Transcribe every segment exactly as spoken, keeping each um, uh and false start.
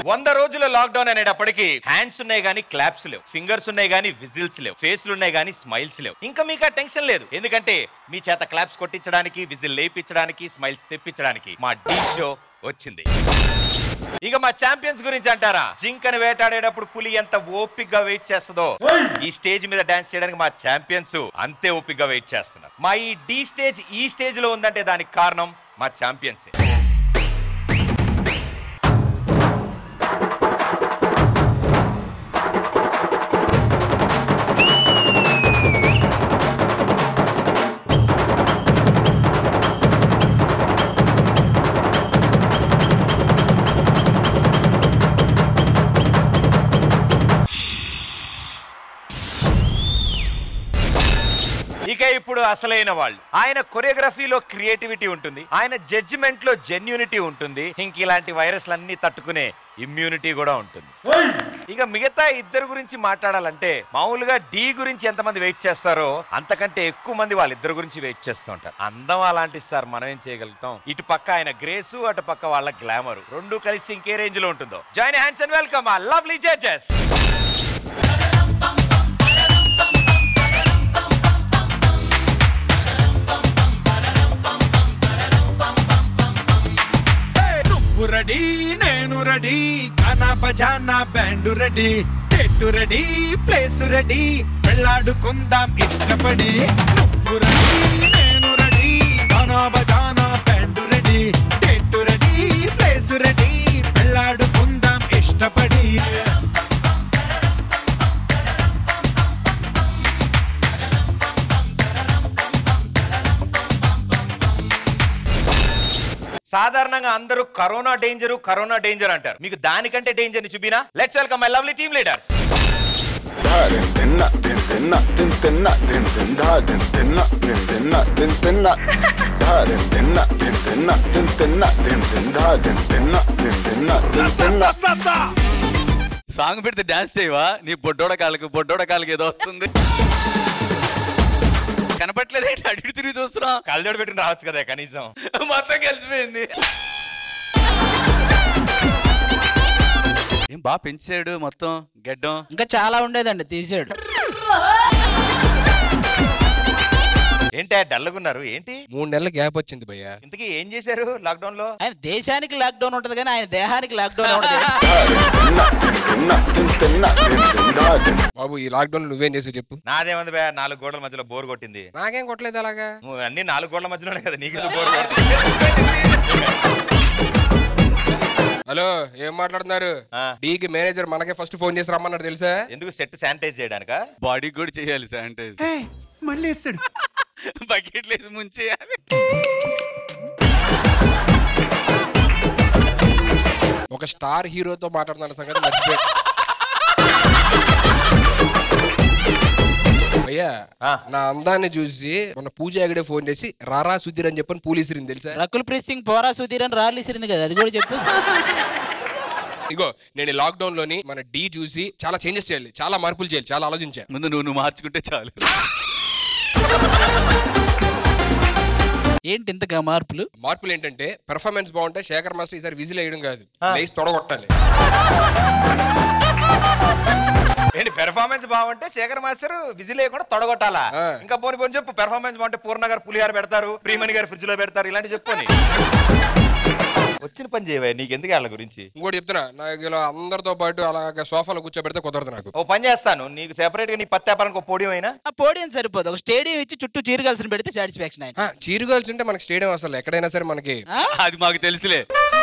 వంద రోజుల లాక్డౌన్ అనేటప్పటికి హ్యాండ్స్ ఉన్నాయి గానీ క్లాప్స్ లేవు, ఫింగర్స్ ఉన్నాయి గానీ విజిల్స్ లేవు, ఫేస్లు ఉన్నాయి గానీ స్మైల్స్ లేవు. ఇంకా మీకు ఆ టెన్షన్ లేదు, ఎందుకంటే మీ చేత క్లాప్స్ కొట్టించడానికి, విజిల్ లేపించడానికి, స్మైల్స్ తెప్పించడానికి మా డీ షో వచ్చింది. ఇక మా ఛాంపియన్స్ గురించి అంటారా, జింకని వేటాడేటప్పుడు పులి ఎంత ఓపిక్ గా వెయిట్ చేస్తుందో ఈ స్టేజ్ మీద డాన్స్ చేయడానికి మా ఛాంపియన్స్ అంతే ఓపిక్ గా వెయిట్ చేస్తున్నారు. మా ఈ డి స్టేజ్ ఈ స్టేజ్ లో ఉందంటే దానికి కారణం మా ఛాంపియన్స్. ఇక ఇప్పుడు అసలైన వాళ్ళు. ఆయన కొరియోగ్రఫీలో క్రియేటివిటీ ఉంటుంది, ఆయన జడ్జిమెంట్ లో జెన్యూనిటీ ఉంటుంది, ఇంక ఇలాంటి వైరస్లన్నీ తట్టుకునే ఇమ్యూనిటీ కూడా ఉంటుంది. ఇక మిగతా ఇద్దరు గురించి మాట్లాడాలంటే మామూలుగా డి గురించి ఎంతమంది వెయిట్ చేస్తారో అంతకంటే ఎక్కువ మంది వాళ్ళిద్దరు గురించి వెయిట్ చేస్తూ ఉంటారు. అందం అలాంటి సార్, మనం ఏం చేయగలుగుతాం. ఇటు పక్క ఆయన గ్రేసు, అటు పక్క వాళ్ళ గ్లామర్, రెండు కలిసి ఇంకే రేంజ్ లో ఉంటుందో. జాయిన్ హ్యాండ్స్ అండ్ వెల్కమ్ ఆ లవ్లీ జడ్జెస్. రెడీ నేను రెడీ, గానా బజానా బ్యాండ్ రెడీ, టెట్టు రెడీ, ప్లేస్ రెడీ, వెళ్ళాడుకుందాం ఇష్టపడి. నువ్వు రెడీ నేను రెడీ, గానా బజానా బ్యాండ్ రెడీ, టెట్టు రెడీ, ప్లేస్ రెడీ, వెళ్ళాడుకుందాం ఇష్టపడి. సాధారణంగా అందరూ కరోనా డేంజర్ కరోనా డేంజర్ అంటారు, మీకు దానికంటే డేంజర్ ని చూపినా. Let's welcome my lovely team leaders. Song పెడితే డాన్స్ చేయవా? నీ బొడ్డోడ కాళ్ళకి బొడ్డోడ కాళ్ళకి ఏదో వస్తుంది, కనపట్లేదు ఏంటి? అడిగి తిరిగి చూస్తున్నా, కళ్ళజోడు పెట్టుకుని రావచ్చు కదా కనీసం. మొత్తం కలిసిపోయింది. ఏం బాగా పెంచాడు మొత్తం గెడ్డం, ఇంకా చాలా ఉండేదండి తీసాడు. ఏంటి డల్లుగున్నారు ఏంటి? మూడు నెలల గ్యాప్ వచ్చింది భయ్యా. ఇంతకీ ఏం చేశారు లాక్డౌన్ లో? ఆయన దేశానికి లాక్డౌన్ ఉంటది కానీ ఆయన దేహానికి లాక్డౌన్ ఉండదు. బాబు ఈ లాక్డౌన్ నువ్వేం చేసావు చెప్పు. నాదేమంది బే, నాలుగు గోడల మధ్యలో బోర్ కొట్టింది. నాకేం కొట్టలేదు అలాగా. నువ్వు అన్ని నాలుగు గోడల మధ్యలోనే కదా, నీకు బోర్ కొట్టింది. హలో ఏం మాట్లాడుతున్నారు? డీకి మేనేజర్ మనకే ఫస్ట్ ఫోన్ చేసి రమ్మన్నాడు తెలుసా? ఎందుకు? Set sanitise చేయడానికా? బాడీ కూడా చేయాలి శానిటైజ్. మళ్ళీ వేస్తాడు, బకెట్ లేసి ముంచేయాలి. ఒక స్టార్ హీరోతో మాట్లాడుతున్న సంగతి మర్చిపోయి భయ్యా. నా అందాన్ని చూసి మన పూజ ఎగడే ఫోన్ చేసి రారా సుధీర్ అని చెప్పని పూలీసురింది తెలుసా? రకుల్ ప్రీత్ సింగ్ పోరా సుధీర్ అని రాలిసిరింది కదా, అది కూడా చెప్పు. ఇగో నేను లాక్డౌన్ లోని మన డీ చూసి చాలా చేంజెస్ చేయాలి, చాలా మార్పులు చేయాలి, చాలా ఆలోచించా. ముందు నువ్వు నువ్వు మార్చుకుంటే చాలు. ఏంటి ఇంతగా మార్పులు? మార్పులు ఏంటంటే పెర్ఫార్మెన్స్ బాగుంటే శేఖర్ మాస్టర్ ఈసారి విజిల్ వేయడం కాదు, లేచి తొడగొట్టాలి. ఏంటి పెర్ఫార్మెన్స్ బాగుంటే శేఖర్ మాస్టర్ విజిల్ లేకుండా తొడగొట్టాలా? ఇంకా పోని పోని చెప్పు. పెర్ఫార్మెన్స్ బాగుంటే పూర్ణ గారు పులిహార పెడతారు, ప్రియమణి గారు ఫ్రిడ్జ్ లో పెడతారు, ఇలాంటి చెప్పుకొని వచ్చిన పని చేయవా. నీకెందుకు వాళ్ళ గురించి? ఇంకోటి చెప్తున్నా, నాకు ఇలా అందరితో పాటు అలాగ సోఫాలో కూర్చోబెడితే కుదరదు నాకు. ఓ పని చేస్తాను, నీకు సెపరేట్ గా నీ పత్తి వ్యాపారానికి ఒక పోడియం అయినా. ఆ పోడియం సరిపోదు, ఒక స్టేడియం ఇచ్చి చుట్టూ చీరగాల్సిన పెడితే సాటిస్ఫాక్షన్. ఆయన చీరుగాల్సి ఉంటే మనకి స్టేడియం అసలు ఎక్కడైనా సరే మనకి అది మాకు తెలుసులే.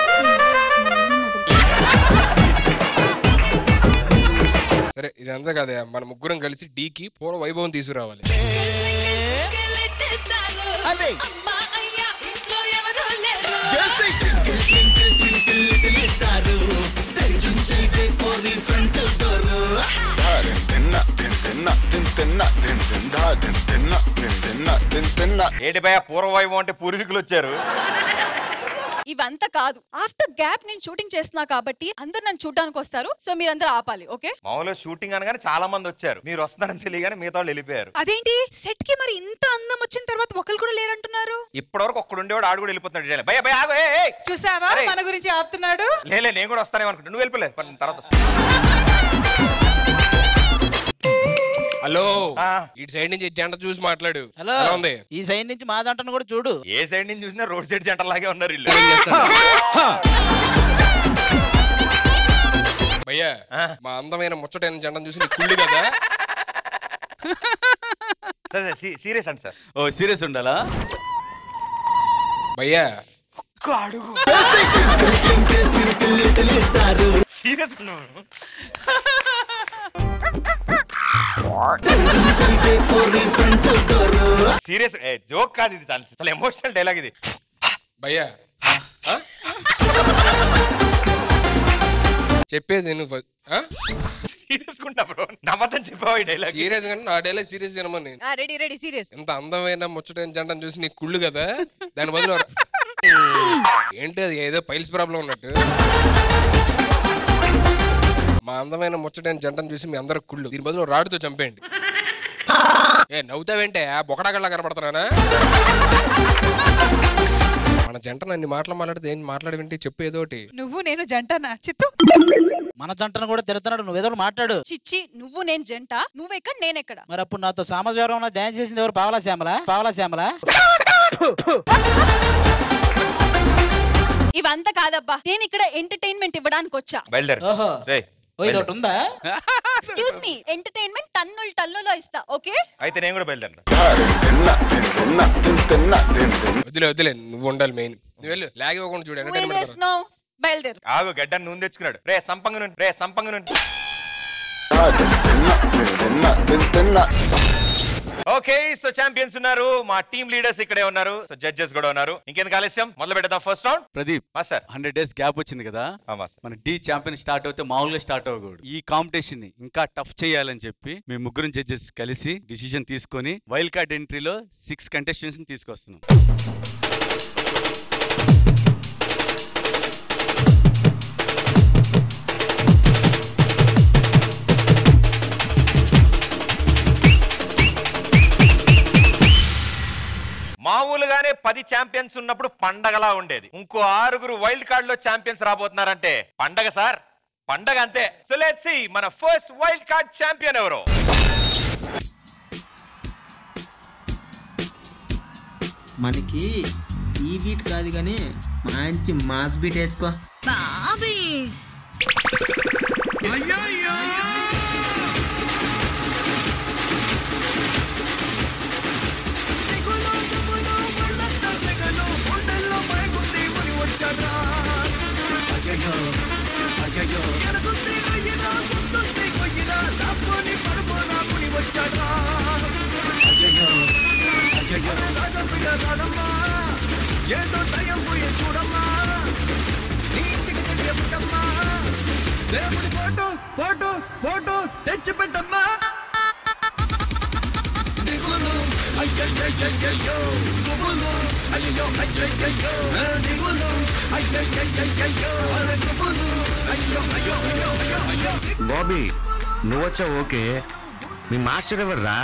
సరే ఇదంతా కదా, మన ముగ్గురం కలిసి డీకి పూర్వ వైభవం తీసుకురావాలి. ఏంటి భయ పూర్వ వైభవం అంటే పూర్వీకులు వచ్చారు. ఈ ఇవంతా కాదు. ఆఫ్టర్ గ్యాప్ నేను షూటింగ్ చేస్తున్నా కాబట్టి అందరు నన్ను చూడడానికి వస్తారు. సో మీరందరూ ఆపాలి. ఓకే, మామూలుగా షూటింగ్ అనగానే చాలా మంది వచ్చారు, మీరు వస్తున్నారని తెలియగానే మిగతా వాళ్ళు వెళ్ళిపోయారు. అదేంటి సెట్ కి మరి ఇంత అందం వచ్చిన తర్వాత ఒకరు కూడా లేరంటున్నారు? ఇప్పటివరకు ఒక్కడు ఉండేవాడు, ఆడు కూడా వెళ్ళిపోతున్నాడు. భయ భయ ఆగు, ఏయ్, ఏయ్. చూసావా మన గురించి ఆపుతున్నాడు. లేలే నేను కూడా వస్తానే అనుకుంటా, నువ్వు వెళ్ళిపోలే తర్వాత. హలో, ఇటు సైడ్ నుంచి జంట చూసి మాట్లాడు. హలో, ఉంది ఈ సైడ్ నుంచి మా జంటను కూడా చూడు. ఏ సైడ్ నుంచి చూసినా రోడ్ సైడ్ జంట లాగే ఉన్నారు వీళ్ళు. భయ్యా, మా అందమైన ముచ్చటైన జంటను చూసి నీకు కుళ్ళు కదా. సీరియస్ అండి సార్. ఓ సీరియస్ ఉండాలా భయ్యా? సీరియస్ సీరియస్ జోక్ కాదు ఇది, చాలా ఎమోషనల్ డైలాగ్ ఇది. భయ్యా చెప్పేది నువ్వు సీరియస్ గా ఉంటా బ్రో, నమ్మతం చెప్పావు ఈ డైలాగ్. సీరియస్ గా నా డైలాగ్ సీరియస్ వినమని. Ready ready serious. ఎంత అందమైన ముచ్చటైన జంటను చూసి నీకు కుళ్ళు కదా, దాని బదులు ఏంటి అది ఏదో పైల్స్ ప్రాబ్లం ఉన్నట్టు. మా అందమైన ముచ్చటైన జంటను చూసి మీ అందరూ కుళ్ళు, దీని బదులు రాడుతో చంపేయండి. ఏ నవ్వుతావేంటే బొకడాగల్లా కనపడుతున్నానా? మన జంట నన్ను మాటలు మాట్లాడితే ఏం మాట్లాడేంటి చెప్పు ఏదోటి. నువ్వు నేను జంటనా చిత్తు? మన జంటను కూడా తిడుతున్నాడు, నువ్వేదో మాట్లాడు. చిచ్చి, నువ్వు నేను జంట, నువ్వెక్కడ నేనెక్కడ? మరి అప్పుడు నాతో సామజ్వరం డాన్స్ చేసింది ఎవరు? పావలా శ్యామల? పావలా శ్యామల? ఇవంతా కాదబ్బా, నేను ఇక్కడ ఎంటర్టైన్మెంట్ ఇవ్వడానికి వచ్చా. ఓహో, ఇదొకటి ఉందా? ఎక్స్క్యూజ్ మీ, ఎంటర్టైన్మెంట్ టన్నులు టన్నులో ఇస్తా. ఓకే, అయితే నేను కూడా బయలుదేరా. వదిలే వదిలే, నువ్వు ఉండాలి మెయిన్. నువ్వు వెళ్ళు, లాగ్ ఇవ్వకుండా చూడు. ఎంటర్టైన్మెంట్ బయలుదేరు. ఆగు, గడ్డని నూనె తెచ్చుకున్నాడు. రే సంపంగ నూనె, రే సంపంగ నూనె. ఓకే, సో ఛాంపియన్స్ ఉన్నారు, మా టీమ్ లీడర్స్ ఇక్కడే ఉన్నారు, సో జడ్జెస్ కూడా ఉన్నారు. ఇంకెందుకు ఆలస్యం, మొదలు పెడదాం first round. Pradeep, sir hundred days gap వచ్చింది కదా, మన డి ఛాంపియన్ స్టార్ట్ అవుతే మామూలుగా స్టార్ట్ అవ్వకూడదు. ఈ కాంపిటీషన్ ని ఇంకా టఫ్ చేయాలని చెప్పి మీ ముగ్గురు జడ్జెస్ కలిసి డిసిజన్ తీసుకొని వైల్డ్ కార్డ్ ఎంట్రీలో సిక్స్ కంటెస్టెంట్స్ ని తీసుకొస్తున్నాం. మామూలుగానే పది ఛాంపియన్స్ ఉన్నప్పుడు పండగలా ఉండేది. ఇంకో ఆరుగురు వైల్డ్ కార్డ్ లో ఛాంపియన్స్ రాబోతున్నారంటే పండగ సార్, పండగ అంతే. సో లెట్స్ సీ మన ఫస్ట్ వైల్డ్ కార్డ్ ఛాంపియన్ ఎవరో. మనకి ఈ బీట్ కాదు కానీ మంచి మాస్ బీట్ వేసుకో. ఏదో దయం పోయే చూడమ్మా, నీటికి తెలియబుట్టమ్మా, దేవుడి ఫోటో ఫోటో ఫోటో తెచ్చి పెట్టమ్మా. దిగులు అయ్యయ్యయ్యయ్యో, గుబులు అయ్యో అయ్యయ్యయ్యో, దిగులు అయ్యయ్యయ్యయ్యో, గుబులు అయ్యో అయ్యో అయ్యో అయ్యో అయ్యో. బాబీ నువ్వొచ్చా? ఓకే, మీ మాస్టర్ ఎవర్రా?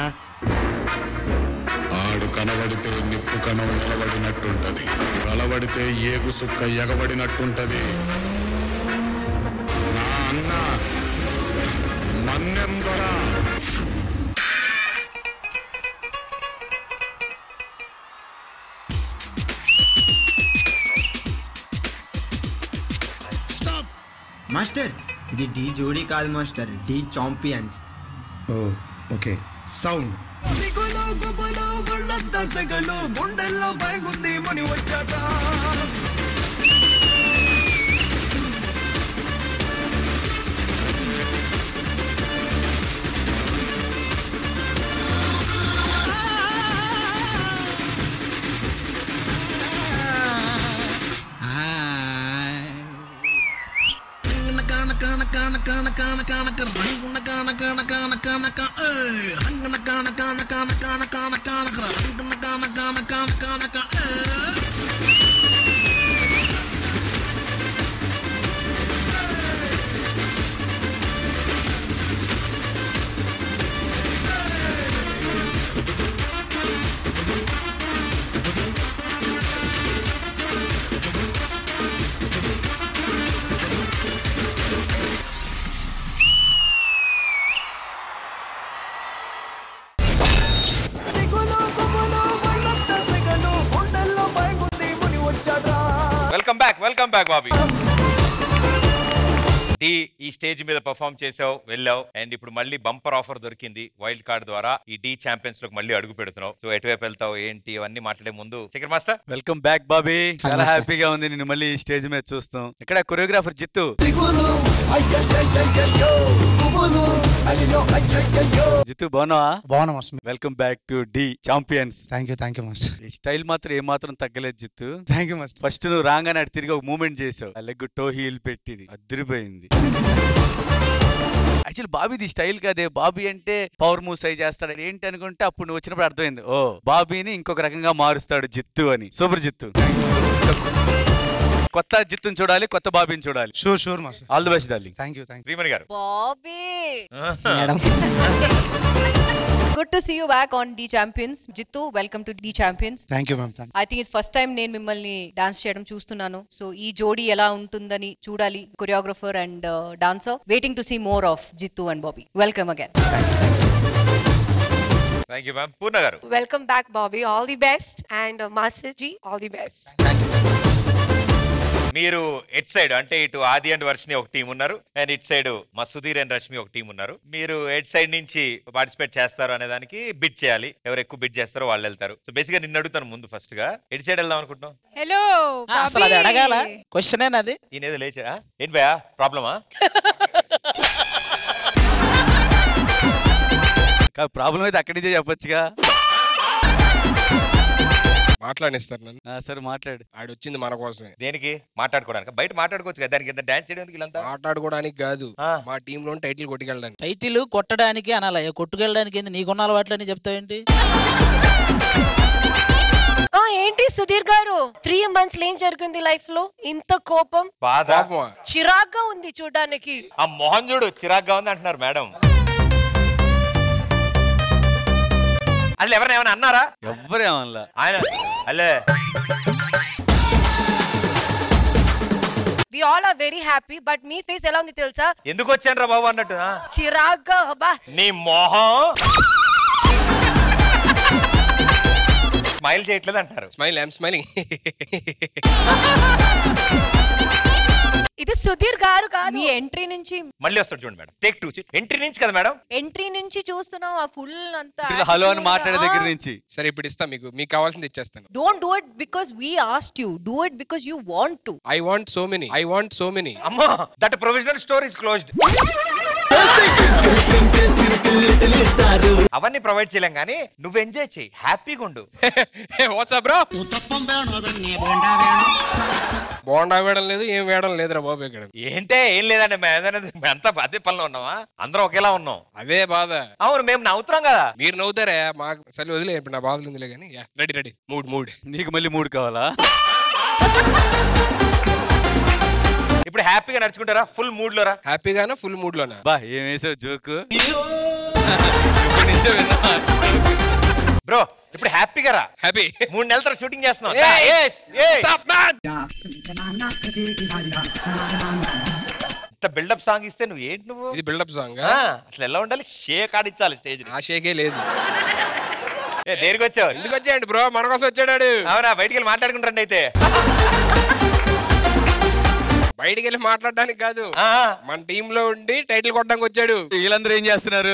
ఆడు కనబడితే నిప్పు కణం నిలబడినట్టుంటది, కలబడితే ఏగు సుక్క ఎగబడినట్టుంటది. నా అన్న మన్నెందరా. మాస్టర్, ఇది డి జోడీ కాదు master, Dhee Champions. Oh okay, sound. దిగులు గుబులు గుళ్ళంతా సెగలు, గుండెల్లో భయగుంది మని వచ్చాట. Welcome back Bobby. డి ఈ స్టేజ్ మీద పర్ఫామ్ చేసావు, వెళ్ళావు, అండ్ ఇప్పుడు మళ్ళీ బంపర్ ఆఫర్ దొరికింది వైల్డ్ కార్డ్ ద్వారా. ఈ డి ఛాంపియన్స్ లోకి మళ్ళీ అడుగు పెడుతున్నావు. సో ఎటువైపు వెళ్తావు ఏంటి అవన్నీ మాట్లాడే ముందు Shekhar master welcome back Bobby. చాలా హ్యాపీగా ఉంది నిన్ను మళ్ళీ స్టేజ్ మీద చూస్తాం. ఇక్కడ కొరియోగ్రాఫర్ జిత్తు. జిత్తు బాగున్నావా? బాగున్నా master. Welcome back to D Champions. Thank you thank you master. ఈ స్టైల్ మాత్రం ఏ మాత్రం తగ్గలేదు Jittu. Thank you master. First నువ్వు రాగానే అటు తిరిగి ఒక మూమెంట్ చేసావు, ఆ లెగ్ టో హీల్ పెట్టింది అదిరిపోయింది. యాక్చువల్లీ బాబీది స్టైల్ కదే. బాబీ అంటే పవర్ మూవ్స్ అయి చేస్తాడు ఏంటి అనుకుంటే అప్పుడు నువ్వు వచ్చినప్పుడు అర్థమైంది, ఓ బాబీని ఇంకొక రకంగా మారుస్తాడు జిత్తు అని. సూపర్ జిత్తు. కొత్త జిత్తుని చూడాలి, కొత్త బాబీని చూడాలి. Sure sure master. All the best darling. Thank you thank you. Srimani garu. Bobby good to see you back on Dhee Champions. Jittu welcome to D Champions. Thank you ma'am. Thank I think ఇది ఫస్ట్ టైం నేను మిమ్మల్ని dance చేయడం చూస్తున్నాను. So ఈ జోడీ ఎలా ఉంటుందని చూడాలి. Choreographer and dancer. Waiting to see more of Jittu and Bobby. Welcome again. Thank you ma'am. Purna garu. Welcome back Bobby. All the best and master ji all the best. మీరు ఎట్ సైడ్ అంటే ఇటు ఆది అండ్ వర్షిని ఒక టీం ఉన్నారు, అండ్ ఇట్ సైడ్ మా Sudheer and Rashmi ఒక team ఉన్నారు. మీరు ఎట్ సైడ్ నుంచి పార్టిసిపేట్ చేస్తారు అనే దానికి బిడ్ చేయాలి. ఎవరు ఎక్కువ బిడ్ చేస్తారో వాళ్ళు వెళ్తారు. సో బేసిక్ గా నిన్ను అడుగుతాను ముందు ఫస్ట్ గా ఎట్ సైడ్ వెళ్దాం అనుకుంటున్నాం. హలో అసలు అది అడగాల క్వశ్చన్ ఏనది. ఈయనేదో లేచా ఏంటి భయా ప్రాబ్లమా? ప్రాబ్లం అయితే అక్కడి నుంచే చెప్పొచ్చుగా. మాట్లాడిస్తారు నన్ను. సరే మాట్లాడు. ఆడు వచ్చింది మన కోసమే. దేనికి? మాట్లాడుకోవడానికి. బయట మాట్లాడుకోవచ్చు కదా, దానికి డాన్స్ చేయడానికి వీళ్ళంతా. మాట్లాడుకోవడానికి కాదు, మా టీమ్ లో టైటిల్ కొట్టుకెళ్ళడానికి. టైటిల్ కొట్టడానికి అనాల, కొట్టుకెళ్ళడానికి ఏంది? నీకున్న అలవాట్లని చెప్తావేంటి? ఏంటి సుధీర్ గారు, త్రీ మంత్స్ ఏం జరిగింది లైఫ్ లో? ఇంత కోపం, బాధ, చిరాగ్గా ఉంది చూడడానికి. ఆ మోహన్ చూడు చిరాగ్గా ఉంది అంటున్నారు మేడం. అసలు ఎవరైనా ఏమైనా అన్నారా? ఎవరేమన్నా ఆయన అల్లే. We all are very happy, but మీ ఫేస్ ఎలా ఉంది తెలుసా? ఎందుకు వచ్చాను రా బాబు అన్నట్టు. చిరాగ్గా. అబ్బా నీ మొహం స్మైల్ చేయట్లేదు అంటారు. Smile I'm smiling. ఇది సుధీర్ గారు కాదు. మీ ఎంట్రీ నుంచి మళ్ళీ వస్తాడు చూడండి మేడం. Take two. ఎంట్రీ నుంచి కదా మేడం? ఎంట్రీ నుంచి చూస్తున్నాం ఆ ఫుల్ అంతా. హలో అని మాట్లాడే దగ్గర నుంచి. సరే ఇప్పుడు ఇస్తా, మీకు మీకు కావాల్సింది ఇచ్చేస్తాను. Don't do it because we asked you, do it because you want to. I want so many, I want so many. అమ్మా, that provisional store is closed. అవన్నీ ప్రొవైడ్ చేయలేం కానీ నువ్వు ఎంజాయ్ చేయి, హ్యాపీగా ఉండు. WhatsApp bro. బోండా వేయడం లేదు, ఏం వేయడం లేదురా బాబు ఇక్కడ. ఏంటే ఏం లేదండి, మేమంతా అదే పనిలో ఉన్నావా? అందరం ఒకేలా ఉన్నాం. అదే బాధ. అవును, మేము నవ్వుతున్నాం కదా. మీరు నవ్వుతారా? మాకు సరే వదిలే, ఇప్పుడు నా బాధలు ఉందిలే కానీ. Ready ready. Mood mood. నీకు మళ్ళీ మూడ్ కావాలా? ఇప్పుడు హ్యాపీగా నడుచుకుంటారా? ఫుల్ మూడ్ లోరా? హ్యాపీగానా ఫుల్ మూడ్ లోనా? బా ఏం వేసావు జోకు. బ్రో ఇప్పుడు హ్యాపీగా రా. హ్యాపీ. మూడు నెలల తర్వాత షూటింగ్ చేస్తున్నాం. బిల్డప్ సాంగ్ ఇస్తే నువ్వు ఏంటి? నువ్వు ఇది బిల్డప్ సాంగ్ అసలు ఎలా ఉండాలి? షేక్ ఆడించాలి స్టేజ్. ఆ షేకే లేదు. దేనికి వచ్చావు? ఎందుకు వచ్చాడు బ్రో? మన కోసం వచ్చాడు. అవునా? బయటికి వెళ్ళి మాట్లాడుకుంటారండి. అయితే బయటికి వెళ్ళి మాట్లాడడానికి కాదు, మన టీమ్ లో ఉండి టైటిల్ కొట్టడానికి వచ్చాడు. వీళ్ళందరూ ఏం చేస్తున్నారు?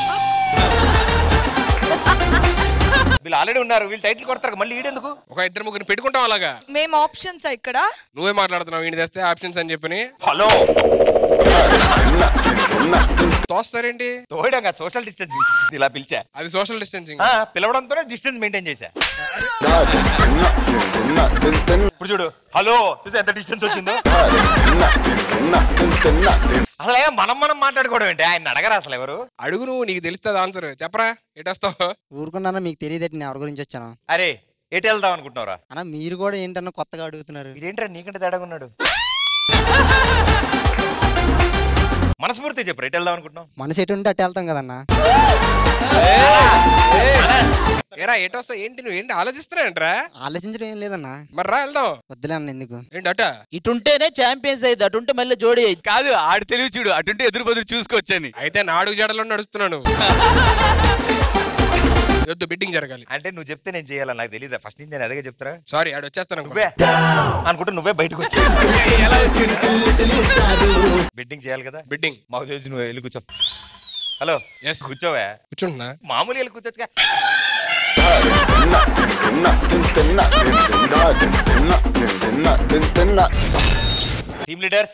వీళ్ళు ఆల్రెడీ ఉన్నారు, వీళ్ళు టైటిల్ కొడతారు. మళ్ళీ ఈడెందుకు? ఒక ఇద్దరు ముగ్గురు పెట్టుకుంటాం అలాగా. మేము ఆప్షన్స్ ఇక్కడ. నువ్వే మాట్లాడుతున్నావు వీడి తెస్తే ఆప్షన్స్ అని చెప్పని. హలో తోస్తారేంటి? తోయడం సోషల్ డిస్టెన్స్ ఇలా పిలిచా. అది సోషల్ డిస్టెన్సింగ్. పిలవడంతోనే డిస్టెన్స్ మెయింటైన్ చేశా. ఇప్పుడు చూడు, హలో చూసా ఎంత డిస్టెన్స్ వచ్చిందో. అసలు మనం మనం మాట్లాడుకోవడం ఏంటి? ఆయన అడగరా అసలు ఎవరు? అడుగు నువ్వు, నీకు తెలుస్తుంది ఆన్సర్. చెప్పరా ఎటు వస్తావు? ఊరుకున్నా, మీకు తెలియదేంటి నేను ఎవరి గురించి వచ్చాను. అరే ఎటు వెళ్దాం అనుకుంటున్నారా? అన్న మీరు కూడా ఏంటన్నా కొత్తగా అడుగుతున్నారు. ఇదేంట్రా నీకంటే తేడాగా ఉన్నాడు. మనస్ఫూర్తి చెప్పరు ఎటు వెళ్దాం అనుకుంటున్నాం. మనసు ఎటు ఉంటే అటు వెళ్తాం కదన్నా. ఏరా ఎటు వస్తావు ఏంటి? నువ్వు ఏంటి ఆలోచిస్తున్నాయంట్రా? ఆలోచించడం ఏం లేదన్నా. మరి రా వెళ్దాం. వద్దులే అన్న, ఎందుకు? ఏంటి అట? ఇటుంటేనే ఛాంపియన్స్ అయింది, అటుంటే మళ్ళీ జోడి అయింది. కాదు ఆడు తెలివి చూడు, అటుంటే ఎదురు బదులు చూసుకోవచ్చని. అయితే నాడుగు జడలో నడుస్తున్నాను. వద్దు బిడ్డింగ్ జరగాలి. అంటే నువ్వు చెప్తే నేను చేయాలని నాకు తెలియదా? ఫస్ట్ నుంచి నేను అదే చెప్తారా? సారీ ఆడు వచ్చేస్తాను నువ్వే అనుకుంటే నువ్వే బయటకు వచ్చి బిడ్డింగ్ చేయాలి కదా. బిడ్డింగ్ మాకు తెలిసి నువ్వు వెళ్ళి కూర్చో. హలో ఎస్ కూర్చోవా? కూర్చుంటున్నా. మామూలు వెళ్ళి కూర్చోచ్చుగా. టీమ్ లీడర్స్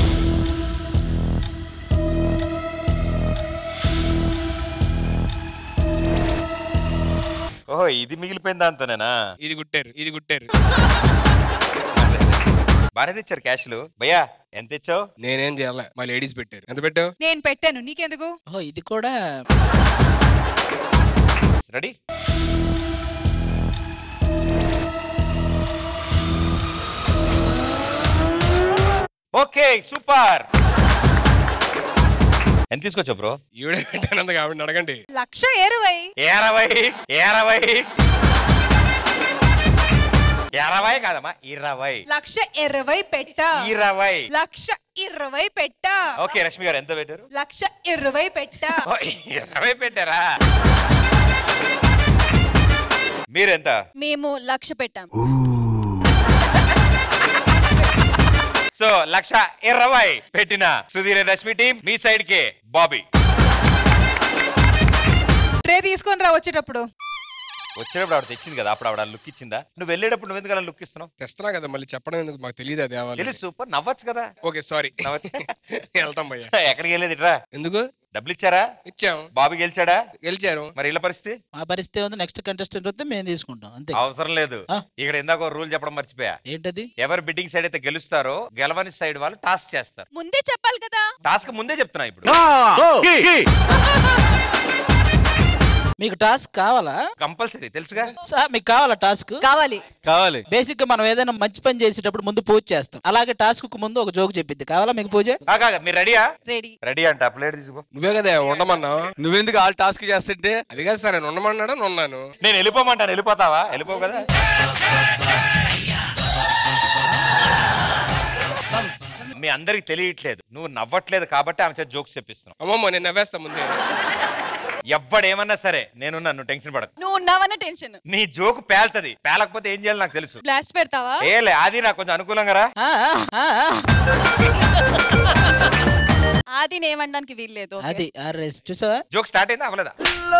ఓహో ఇది మిగిలిపోయిన దాంతోనేనా? ఇది గుట్టారు ఇది గుట్టారు. బాగానే తెచ్చారు క్యాష్లు. భయ్యా ఎంత తెచ్చావు? నేనేం చేయాలి, మా లేడీస్ పెట్టారు. ఎంత పెట్టావు? నేను పెట్టాను, నీకెందుకు? ఓ ఇది కూడా రెడీ? Okay super. ఎంత తీసుకొచ్చావు బ్రో? ఈవిడే పెట్టానందుకు ఆవిడని అడగండి. లక్ష ఇరవై. ఇరవై ఇరవై ఇరవై కాదమ్మా ఇరవై. లక్ష ఇరవై పెట్టా. ఇరవై లక్ష ఇరవై పెట్టా. ఓకే రష్మి గారు ఎంత పెట్టారు? లక్ష ఇరవై పెట్టా. ఇరవై పెట్టారా? మీరెంత? మేము లక్ష పెట్టాం. సో లక్ష ఇరవై పెట్టిన సుధీర్ రష్మి టీం మీ సైడ్ కే బాబీ. ట్రే తీసుకొని రా వచ్చేటప్పుడు. వచ్చేటప్పుడు ఆవిడ తెచ్చింది కదా, అప్పుడు ఆవిడ లుక్ ఇచ్చిందా? నువ్వు వెళ్ళేటప్పుడు నువ్వు ఎందుకు అలా లుక్ ఇస్తున్నావు? తెస్తున్నా కదా, మళ్ళీ చెప్పడం ఎందుకు? మాకు తెలియదు అది. తెలుసు సూపర్, నవ్వచ్చు కదా. ఓకే సారీ వెళ్తాం భయ్యా. ఎక్కడికి వెళ్ళేది ఇట్రా? ఎందుకు? డబ్బులు ఇచ్చారా? ఇచ్చాం. బాబీ గెలిచాడా? గెలిచారు. మరి ఇలా పరిస్థితి? ఆ పరిస్థితి ఉంది. నెక్స్ట్ కంటెస్టెంట్ వస్తే మేము తీసుకుంటాం అంతే. అవసరం లేదు. ఇక్కడ ఇందాక రూల్ చెప్పడం మర్చిపోయా. ఏంటది? ఎవరు బిడ్డింగ్ సైడ్ అయితే గెలుస్తారో గెలవని సైడ్ వాళ్ళు టాస్క్ చేస్తారు. ముందే చెప్పాలి కదా. టాస్క్ ముందే చెప్తున్నా ఇప్పుడు. మీకు టాస్క్ కావాలా? కంపల్సరీ తెలుసుగా సార్. మీకు కావాలా టాస్క్? కావాలి కావాలి. బేసిక్ గా మనం ఏదైనా మంచి పని చేసేటప్పుడు ముందు పూజ చేస్తాం. అలాగే టాస్క్ కు ముందు ఒక జోక్ చెప్పిద్ది. కావాలా మీకు పూజ? మీరు రెడీయా? రెడీ. రెడీ అంట. ప్లేట్ తీసుకో. నువ్వే కదా ఉండమన్నావు. నువ్వెందుకు ఆల్ టాస్క్ చేస్తుంటే? అది కాదు సార్, నేను ఉండమన్నాడు ఉన్నాను. నేను వెళ్ళిపోమంటాను. వెళ్ళిపోతావా? వెళ్ళిపోవు కదా. మీ అందరికి తెలియట్లేదు, నువ్వు నవ్వట్లేదు కాబట్టి ఆమె చేత జోక్స్ చెప్పిస్తున్నావు. అమ్మమ్మ నేను నవ్వేస్తా ముందే. ఎవ్వడేమన్నా సరే నేను నువ్వు టెన్షన్ పడకు. నువ్వు ఉన్నావన్న టెన్షన్. నీ జోక్ పేల్తది. పేలకపోతే ఏం చేయాలి నాకు తెలుసు. బ్లాస్ట్ పెడతావా? ఏలే అది నాకు కొంచెం అనుకూలంగా రా. అది నేమనడానికి వీల్లేదు. అది చూసావా? జోక్ స్టార్ట్ అయిందా అవలేదా?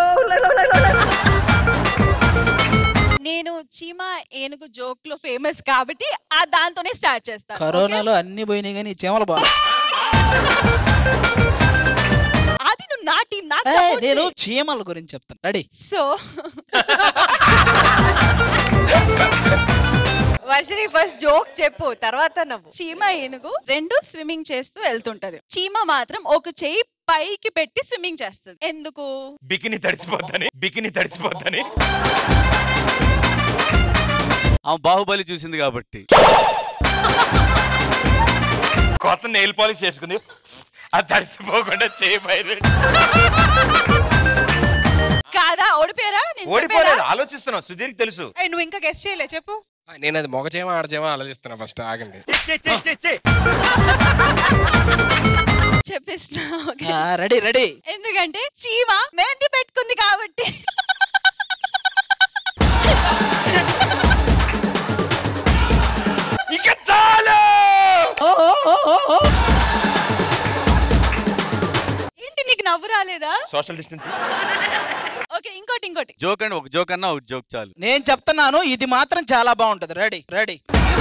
నేను చీమ ఏనుగు జోక్ లో ఫేమస్ కాబట్టి ఆ దాంతోనే స్టార్ట్ చేస్తాను. కరోనాలో అన్ని పోయినాయి కానీ చీమల బా. అది నువ్వు నా టీం. నేను చీమల గురించి చెప్తాను. Ready? So Varshini first joke చెప్పు, తర్వాత నవ్వు. చీమ ఏనుగు రెండు స్విమ్మింగ్ చేస్తూ వెళ్తుంటది. చీమ మాత్రం ఒక చెయ్యి పైకి పెట్టి స్విమ్మింగ్ చేస్తుంది. ఎందుకు? బికిని తడిసిపోద్దని. బికిని తడిసిపోద్దని. ఆమె బాహుబలి చూసింది కాబట్టి. కొత్త నెయిల్ పాలిష్ చేసుకుంది, అది తడిసిపోకుండా చేయి పైన. కాదా? ఓడిపోయారా? ఓడిపోలేదు, ఆలోచిస్తున్నావు. సుధీర్కి తెలుసు. నువ్వు ఇంకా గెస్ట్ చేయలే చెప్పు. నేను అది మొగచేమా ఆడచేమా ఆలోచిస్తున్నా. ఫస్ట్ ఆగండి. చెప్పిస్తున్నా. Ready ready. ఎందుకంటే చీమ మెహందీ పెట్టుకుంది కాబట్టి. ఇక చాలు. ఏంటి నీకు నవ్వు రాలేదా? Social distance. ఓకే ఇంకోటి ఇంకోటి. జోక్ అండి, ఒక జోక్ అన్నా ఒక జోక్ చాలు. నేను చెప్తున్నాను, ఇది మాత్రం చాలా బాగుంటది. Ready ready.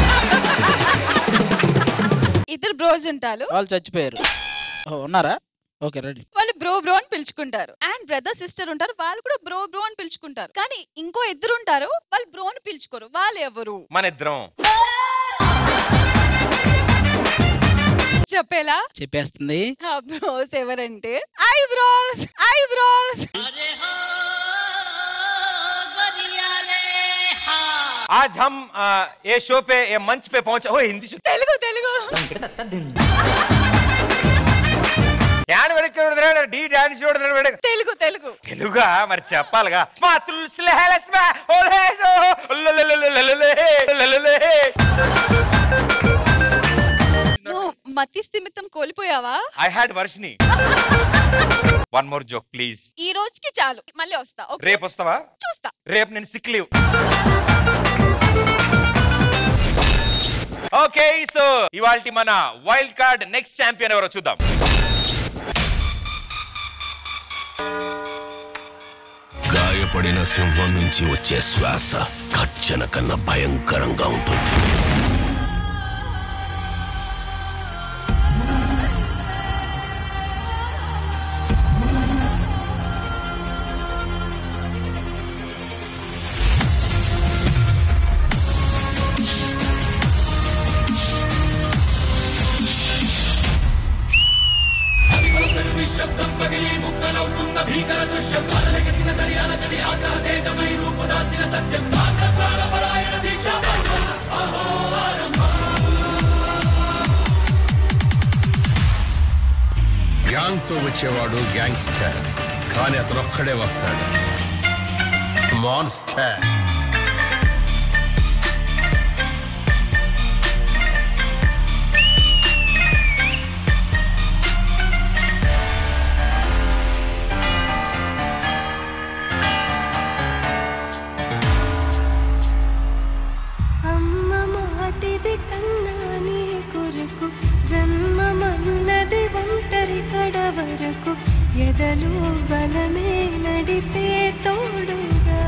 ఇద్దరు బ్రోస్ ఉంటారు. వాళ్ళు చచ్చిపోయారు. ఉన్నారా? Okay ready. వాళ్ళు బ్రో బ్రో అని పిలుచుకుంటారు. అండ్ బ్రదర్ సిస్టర్ ఉంటారు, వాళ్ళు కూడా బ్రో బ్రో అని పిలుచుకుంటారు. కానీ ఇంకో ఇద్దరు ఉంటారు, వాళ్ళు బ్రో అని పిలుచుకోరు. వాళ్ళు ఎవరు? మన ఇద్దరం. చెప్పేలా చెప్పేస్తుంది. ఆ బ్రోస్ ఎవరంటే ఐ బ్రోస్. I bros. आज हम आ, ये शो पे ये मंच पे पहुंचे. ओ हिंदी తెలుగు తెలుగు డాన్ వెడక డి డాన్స్ చూడదు వెడక తెలుగు తెలుగు తెలుగా మరి చెప్పాలిగా. మా తులసిలే హలస్మా ఓలేసో లలలలలలలే లలలే. నువ్వు మతి స్థిమితం కోల్పోయావా? I had Varshini. One more joke please. ఈ రోజుకి చాలు, మళ్ళీ వస్తా. okay? రేపు వస్తావా? చూస్తా. రేపు నేను సిక్ లీవ్. ఓకే, సో ఇవాల్టి మన వైల్డ్ కార్డ్ నెక్స్ట్ ఛాంపియన్ ఎవరో చూద్దాం. గాయపడిన సింహం నుంచి వచ్చే శ్వాస కచ్చన కన్నా భయంకరంగా ఉంటుంది. గ్యాంగ్ తో వచ్చేవాడు గ్యాంగ్స్టర్, కానీ అతను ఒక్కడే వస్తాడు మాన్స్టర్. ఎదలు బలమే నడిపే తోడుగా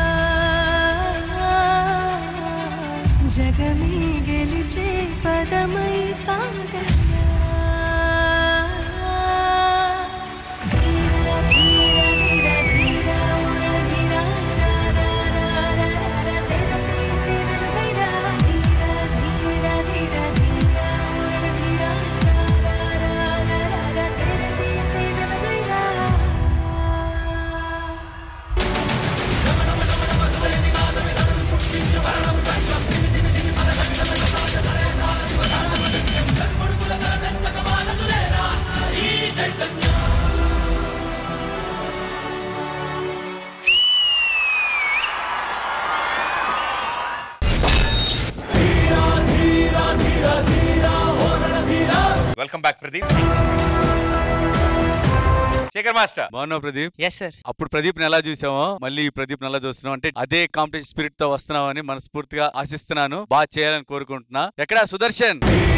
జగమే గెలిచే పదమై సాగగా ధీర ధీర ధీర ధీర ఉర ధీర రా రా రా రా తెర తీసి వెలుగైరా ధీర ధీర ధీర ధీర ఉర ధీర రా రా రా రా తెర తీసి వెలుగైరా. Welcome back Pradeep. Shekhar master బాగున్నావు ప్రదీప్? Yes sir. అప్పుడు ప్రదీప్ ఎలా చూసామో మళ్ళీ ఈ ప్రదీప్ ఎలా చూస్తున్నాం అంటే అదే కాంపిటీషన్ స్పిరిట్ తో వస్తున్నామని మనస్ఫూర్తిగా ఆశిస్తున్నాను. బాగా చేయాలని కోరుకుంటున్నా. ఎక్కడ Sudarshan?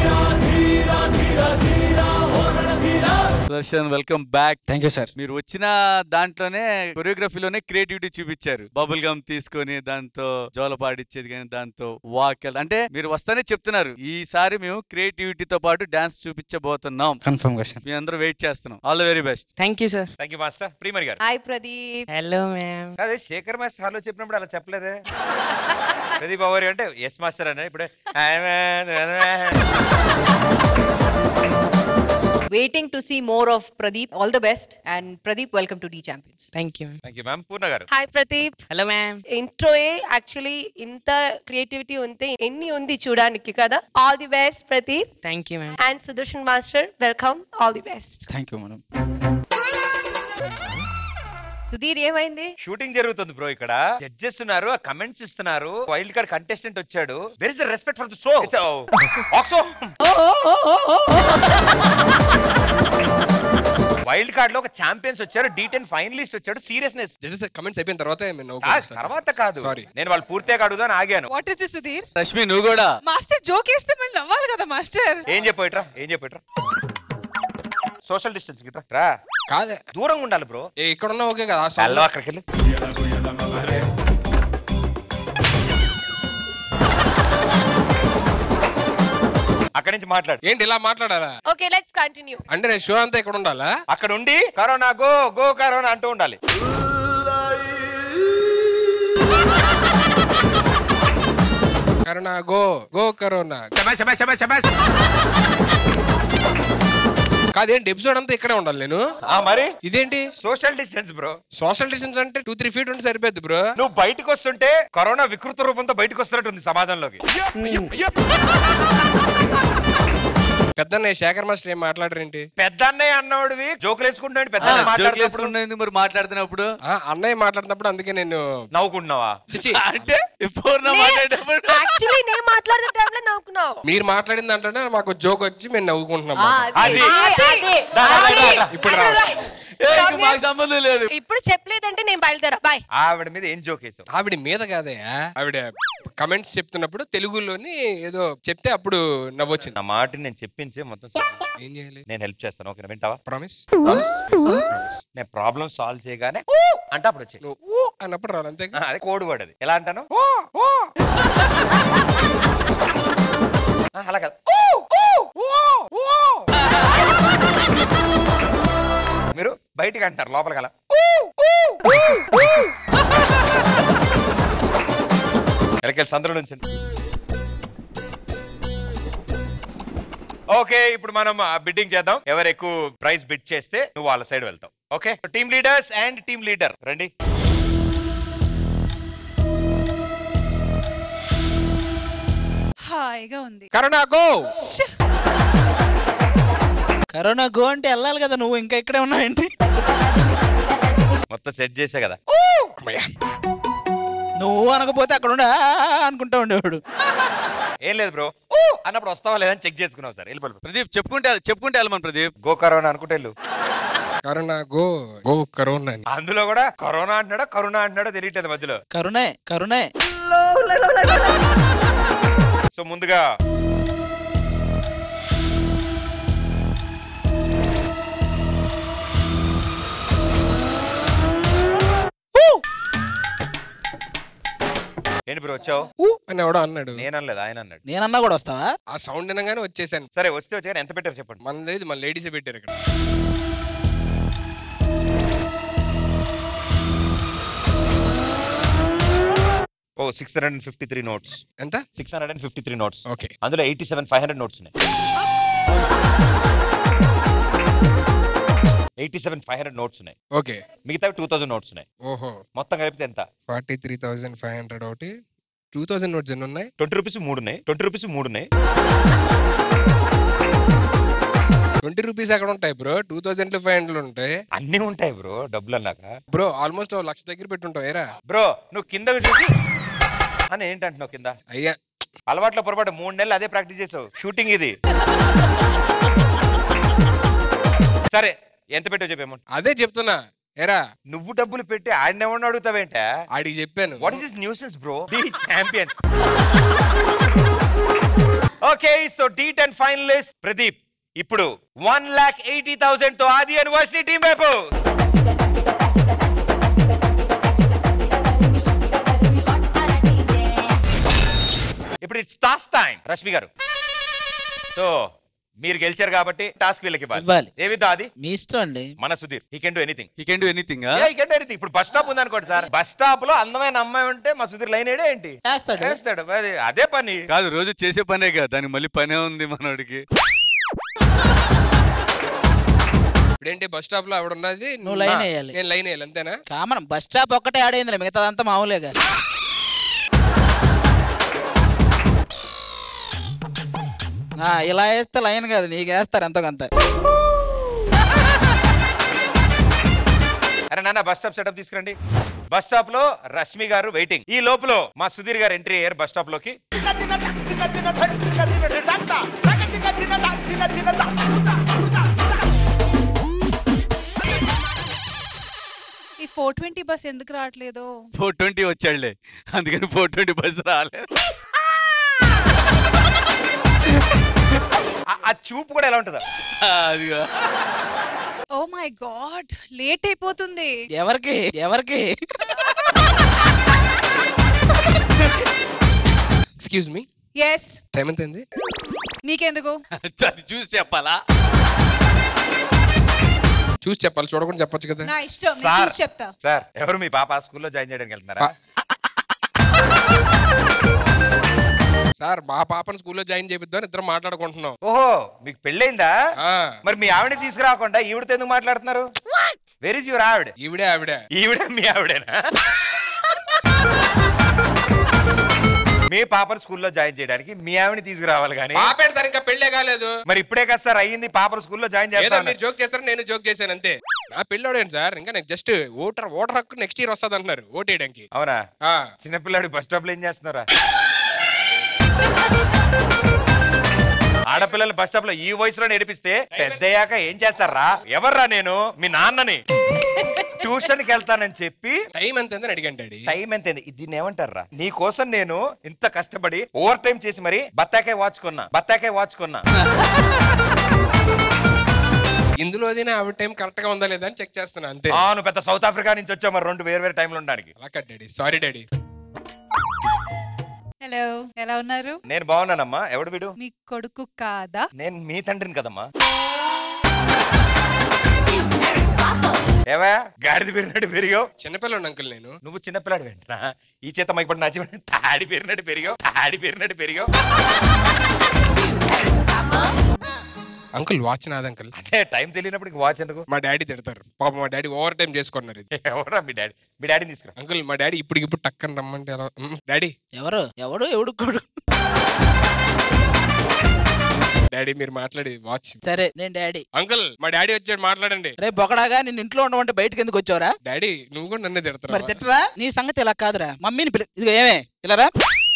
Sudarshan welcome back. Thank you sir. మీరు వచ్చిన దాంట్లోనే కొరియోగ్రఫీలోనే క్రియేటివిటీ చూపించారు. బబుల్ గమ్ తీసుకొని దాంతో జోల పాడిచ్చేది కానీ దాంతో వాక్ అంటే మీరు వస్తానే చెప్తున్నారు ఈసారి మేము క్రియేటివిటీతో పాటు డాన్స్ చూపించబోతున్నాం. కన్ఫర్మ్ గా సార్. మీ అందరూ వెయిట్ చేస్తున్నాం. All the very best. Thank you sir. Thank you master. Priyamani garu. Hi Pradeep. Hello ma'am. అదే శేఖర్ మాస్టర్ హాలో చెప్పినప్పుడు అలా చెప్పలేదే. ప్రదీప్ అవరి అంటే ఎస్ మాస్టర్ అనే ఇప్పుడు Waiting to see more of Pradeep. All the best. And Pradeep, welcome to D Champions. Thank you. Thank you ma'am. Purna garu. Hi Pradeep. Hello ma'am. ఇంట్రోయే actually ఇంత క్రియేటివిటీ ఉంటే ఎన్ని ఉంది చూడడానికి కదా. All the best Pradeep. Thank you ma'am. And Sudarshan master welcome. All the best. Thank you madam. Sudheer ఏమైంది? Shooting జరుగుతుంది bro. ఇక్కడ జడ్జెస్ ఉన్నారు, కమెంట్స్ ఇస్తున్నారు. వైల్డ్ కార్డ్ కంటెస్టెంట్ వచ్చాడు. There is respect for the show. Also wild card లో ఒక champions వచ్చారు, the ten finalist వచ్చాడు. సీరియస్నెస్ జడ్జెస్ కమెంట్స్ అయిపోయిన తర్వాత తర్వాత కాదు, సారీ నేను వాళ్ళు పూర్తిగా అడుగుదాని ఆగాను. What is this Sudheer? Rashmi నువ్వు కూడా మాస్టర్ జోక్ వేస్తే మళ్ళీ నవ్వాలి కదా మాస్టర్. ఏం చెప్పోయిట్రా ఏం చెప్పోయిట్రా సోషల్ డిస్టెన్స్ గిట్రా రా. కాదే దూరంగా ఉండాలి బ్రో. ఇక్కడ ఉన్నా ఓకే కదా. అక్కడికి వెళ్ళి అక్కడి నుంచి మాట్లాడు. ఏంటి ఇలా మాట్లాడాలా? Okay let's continue. అంటే నేను షో అంతా ఇక్కడ ఉండాలా? అక్కడ ఉండి కరోనా గో గో కరోనా అంటూ ఉండాలి. Corona go go corona. కాదేంటి ఎపిసోడ్ అంతా ఇక్కడే ఉండాలి నేను? మరి ఇదేంటి social distance bro? Social distance అంటే టూ త్రీ ఫీట్ ఉంటే సరిపోద్ది బ్రో. నువ్వు బయటకు వస్తుంటే కరోనా వికృత రూపంతో బయటకు వస్తున్నట్టుంది సమాజంలోకి. పెద్దన్నయ్య శేఖర్ మాస్టర్ ఏం మాట్లాడరేంటి? పెద్ద అన్నయ్య అన్నోడివి జోకులు వేసుకుంటాడు. పెద్ద మాట్లాడుతున్నప్పుడు మరి మాట్లాడుతున్నప్పుడు అన్నయ్య మాట్లాడుతున్నప్పుడు అందుకే నేను నవ్వుకుంటున్నావా? చిచి అంటే యాక్చువల్లీ నేను మాట్లాడిన టైంలో నవ్వుకున్నావు. మీరు మాట్లాడిన దాంట్లోనే మాకు జోక్ వచ్చి మేము నవ్వుకుంటున్నాం. ఇప్పుడు మాకు సంబంధం లేదు. ఇప్పుడు చెప్పలేదంటే నేను బయలుదేరా. బాయ్. ఆవిడ మీద ఏం జోక్ వేసావు? ఆవిడ మీద కాదే, ఆవిడ కమెంట్స్ చెప్తున్నప్పుడు తెలుగులోని ఏదో చెప్తే అప్పుడు నవ్వొచ్చింది. నా మాట నేను చెప్పించే మొత్తం ఏం చేయాలి? నేను హెల్ప్ చేస్తాను. ఓకే, వింటావా? ప్రామిస్. నేను ప్రాబ్లం సాల్వ్ చేయగానే అంటే అప్పుడు వచ్చి అన్నప్పుడు రాదు అంతే. అదే కోడ్ వర్డ్. అది ఎలా అంటాను? అలా కదా. మీరు బయటికి అంటారు, లోపలికి అలా. ఎలకెళ్ళి సందులో నుంచి. ఓకే, ఇప్పుడు మనం బిడ్డింగ్ చేద్దాం. ఎవరు ఎక్కువ ప్రైస్ బిడ్ చేస్తే నువ్వు వాళ్ళ సైడ్ వెళ్తావు. Okay, team leaders and team leader రండి. హాయిగా ఉంది. Corona go. కరోనా గో అంటే వెళ్ళాలి కదా, నువ్వు ఇంకా ఇక్కడే ఉన్నావేంటి? మొత్తం సెట్ చేసా కదా. నువ్వు అనకపోతే అక్కడ ఉండా అనుకుంటా ఉండేవాడు. ఏం లేదు బ్రో, అన్నప్పుడు వస్తావా లేదని చెక్ చేసుకున్నావు సార్. వెళ్ళిపోయి ప్రదీప్ చెప్పుకుంటే చెప్పుకుంటే వెళ్ళమని ప్రదీప్. గో కరోనా అనుకుంటే వెళ్ళు. Corona go go corona. అందులో కూడా కరోనా అంటున్నాడో కరోనా అంటున్నాడో తెలియట్లేదు మధ్యలో. కరుణే కరుణే. సో ముందుగా ఏంటి బ్రో వచ్చావు అని ఎవడో అన్నాడు. నేను అనలేదు, ఆయన అన్నాడు. నేనన్నా కూడా వస్తావా? ఆ సౌండ్ వినగానే వచ్చేసాను. సరే వస్తే వచ్చాను. ఎంత పెట్టారు చెప్పండి. మన లేదు, మన లేడీసే పెట్టారు ఇక్కడ. Oh six hundred and fifty three notes. ఎంత? Six hundred and fifty three notes. Okay, అందులో eighty seven five hundred notes ఉన్నాయి. Eighty seven five hundred notes ఉన్నాయి. ఓకే, మిగతా టూ థౌసండ్ నోట్స్ ఉన్నాయి. ఓహో, మొత్తం కలిపితే ఎంత? Forty three thousand five hundred ఒకటి. టూ థౌసండ్ నోట్స్ ఎన్ని ఉన్నాయి? ట్వంటీ రూపీస్ మూడు ఉన్నాయి. ట్వంటీ రూపీస్ మూడు ఉన్నాయి. ట్వంటీ రూపీస్ ఎక్కడ ఉంటాయి bro? Two thousand five hundred ఉంటాయి. అన్ని ఉంటాయి బ్రో, డబ్బులు అన్నాక. బ్రో ఆల్మోస్ట్ లక్ష దగ్గర పెట్టుంటావు ఏరా. బ్రో నువ్వు కింద చూసి అని ఏంటంటున్నావు? కింద అయ్యా అలవాట్లో పొరపాటు మూడు నెలలు అదే ప్రాక్టీస్ చేసావు. షూటింగ్ ఇది. సరే ఎంత పెట్టావు చెప్పేమో. అదే చెప్తున్నా ఏరా. నువ్వు డబ్బులు పెట్టి ఆయన ఎవరిని అడుగుతావేంట? ఆడికి చెప్పాను. What is this nuisance bro? D Champions. Okay, so the ten finalist Pradeep. ఇప్పుడు వన్ లాక్ ఎయిటీ థౌసండ్ తో ఆది యూనివర్సిటీ టీం వైపు. ఇప్పుడు ఇట్స్ టాస్క్ టైం. రష్మి గారు, సో మీరు గెలిచారు కాబట్టి టాస్క్ వీళ్ళకి ఇవ్వాలి. ఏవిద్దా అది? మీ ఇష్టం అండి. మన Sudheer, he can do anything. He can do anything. He can do anything. ఇప్పుడు బస్ స్టాప్ ఉంది అనుకోండి సార్, బస్ స్టాప్ లో అందమైన అమ్మాయి ఉంటే మా సుధీర్ లైన్ ఏడే ఏంటి వేస్తాడు వేస్తాడు. అదే పని కాదు, రోజు చేసే పనే కదా, దానికి మళ్ళీ పనే ఉంది మనోడికి. ఇప్పుడేంటి బస్ స్టాప్ లో ఆవిడ ఉన్నది, నువ్వు లైన్ వేయాలి, నేను లైన్ వేయాలి, అంతేనా? కామన్. బస్ స్టాప్ ఒక్కటే ఆడైందిలే, మిగతాదంతా మామూలేగా. ఇలా వేస్తే లైన్ కాదు, నీకు వేస్తారు ఎంతో కొంత. అరే నాన్న బస్ స్టాప్ సెటప్ తీసుకురండి. బస్ స్టాప్ లో రష్మి గారు వెయిటింగ్. ఈ లోపల మా సుధీర్ గారు ఎంట్రీ అయ్యారు బస్ స్టాప్ లోకి. ఈ ఫోర్ ట్వంటీ బస్ ఎందుకు రావట్లేదు? ఫోర్ ట్వంటీ వచ్చాడులే, అందుకని ఫోర్ ట్వంటీ బస్ రాలేదు. ఆ చూపు కూడా ఎలా ఉంటుందా? అదిగా. ఓ మై గాడ్, లేట్ అయిపోతుంది. ఎవరికి ఎవరికి? Excuse me. ఎస్. టైం ఎంత అయింది? నీకెందుకు? అది చూసి చెప్పాలా? చూసి చెప్పాలి, చూడకుండా చెప్పొచ్చు కదా. నా ఇష్టం, నేను చూసి చెప్తా. సార్ ఎవరు మీ పాప స్కూల్లో జాయిన్ చేయడానికి వెళ్తున్నారా? సార్ మా పాపని స్కూల్లో జాయిన్ చేపిద్దాం ఇద్దరు మాట్లాడుకుంటున్నాం. ఓహో మీకు పెళ్ళైందా? మరి మీ ఆవిడని తీసుకురాకుండా ఈవిడతో ఎందుకు మాట్లాడుతున్నారు? వెర్ ఇస్ యువర్ ఆవిడ? ఈవిడే ఆవిడ. ఈవిడ మీ ఆవిడేనా? మీ పాపను స్కూల్లో జాయిన్ చేయడానికి మీ ఆవిడని తీసుకురావాలి కానీ పాపేడు సార్ ఇంకా పెళ్ళే కాలేదు. మరి ఇప్పుడే కదా సార్ అయ్యింది, పాపను స్కూల్లో జాయిన్ చేస్తాను. మీరు జోక్ చేస్తారు, నేను జోక్ చేశాను అంతే. నా పెళ్ళోడేంటి సార్, ఇంకా నాకు జస్ట్ ఓటర్ ఓటర్ హక్కు నెక్స్ట్ ఇయర్ వస్తుంది అంటున్నారు ఓట్ వేయడానికి. అవునా? చిన్నపిల్లాడు బస్ స్టాప్ లో ఏం చేస్తున్నారా? ఆడపిల్లలు బస్ స్టాప్ లో ఈ వయసులో నేర్పిస్తే పెద్దయ్యాక ఏం చేస్తారా? ఎవర్రా నేను? మీ నాన్నని. ట్యూషన్ కి వెళ్తానని చెప్పి టైం ఎంత అడిగండి. టైం ఎంత? దీన్ని ఏమంటారా? నీ కోసం నేను ఇంత కష్టపడి ఓవర్ టైం చేసి మరి బత్తాకాయ వాచ్ కొన్నా బత్తాకాయ వాచ్ కొన్నా ఇందులో ఆవిడ టైం కరెక్ట్ గా ఉందా లేదా అని చెక్ చేస్తున్నా అంతే. నువ్వు పెద్ద సౌత్ ఆఫ్రికా నుంచి వచ్చావు మరి రెండు వేరు వేరు టైంలో ఉండడానికి. అలా డాడీ, సారీ డాడీ. హలో, ఎలా ఉన్నారు? నేను బాగున్నానమ్మా. ఎవడు వీడు? మీ కొడుకు కాదా? నేను మీ తండ్రిని కదమ్మా. ఏవా గాడిద పెరిగినట్టు పెరిగావు? చిన్నపిల్లడు అంకుల్ నేను. నువ్వు చిన్నపిల్లాడు వెంటనా? ఈ చేత మైపడి నా జీవన తాడి పెరిగినట్టు పెరిగావు తాడి పెరిగినట్టు పెరిగావు. అంకుల్ వాచ్ నాది అంకుల్. అదే టైం తెలియనప్పుడు వాచ్ ఎందుకు? మా డాడీ తిడతారు పాప. మా డాడీ ఓవర్ టైం చేసుకున్నారు. ఎవరా మీ డాడీ? మీ డాడీని తీసుకురా. అంకుల్ మా డాడీ ఇప్పుడు ఇప్పుడు టక్కని రమ్మంటే ఎలా? డాడీ ఎవరు ఎవడు ఎవడు కొడు? డాడీ మీరు మాట్లాడి వాచ్. సరే నేను డాడీ. అంకుల్ మా డాడీ వచ్చాడు, మాట్లాడండి. రే బొకడాగా నేను ఇంట్లో ఉండమంటే బయటకు ఎందుకు వచ్చావురా? డాడీ నువ్వు కూడా నన్నే తిడతావు. మరి తిట్టరా? నీ సంగతి ఇలా కాదురా. మమ్మీని పిలి. ఇదిగో ఏమే ఇలారా.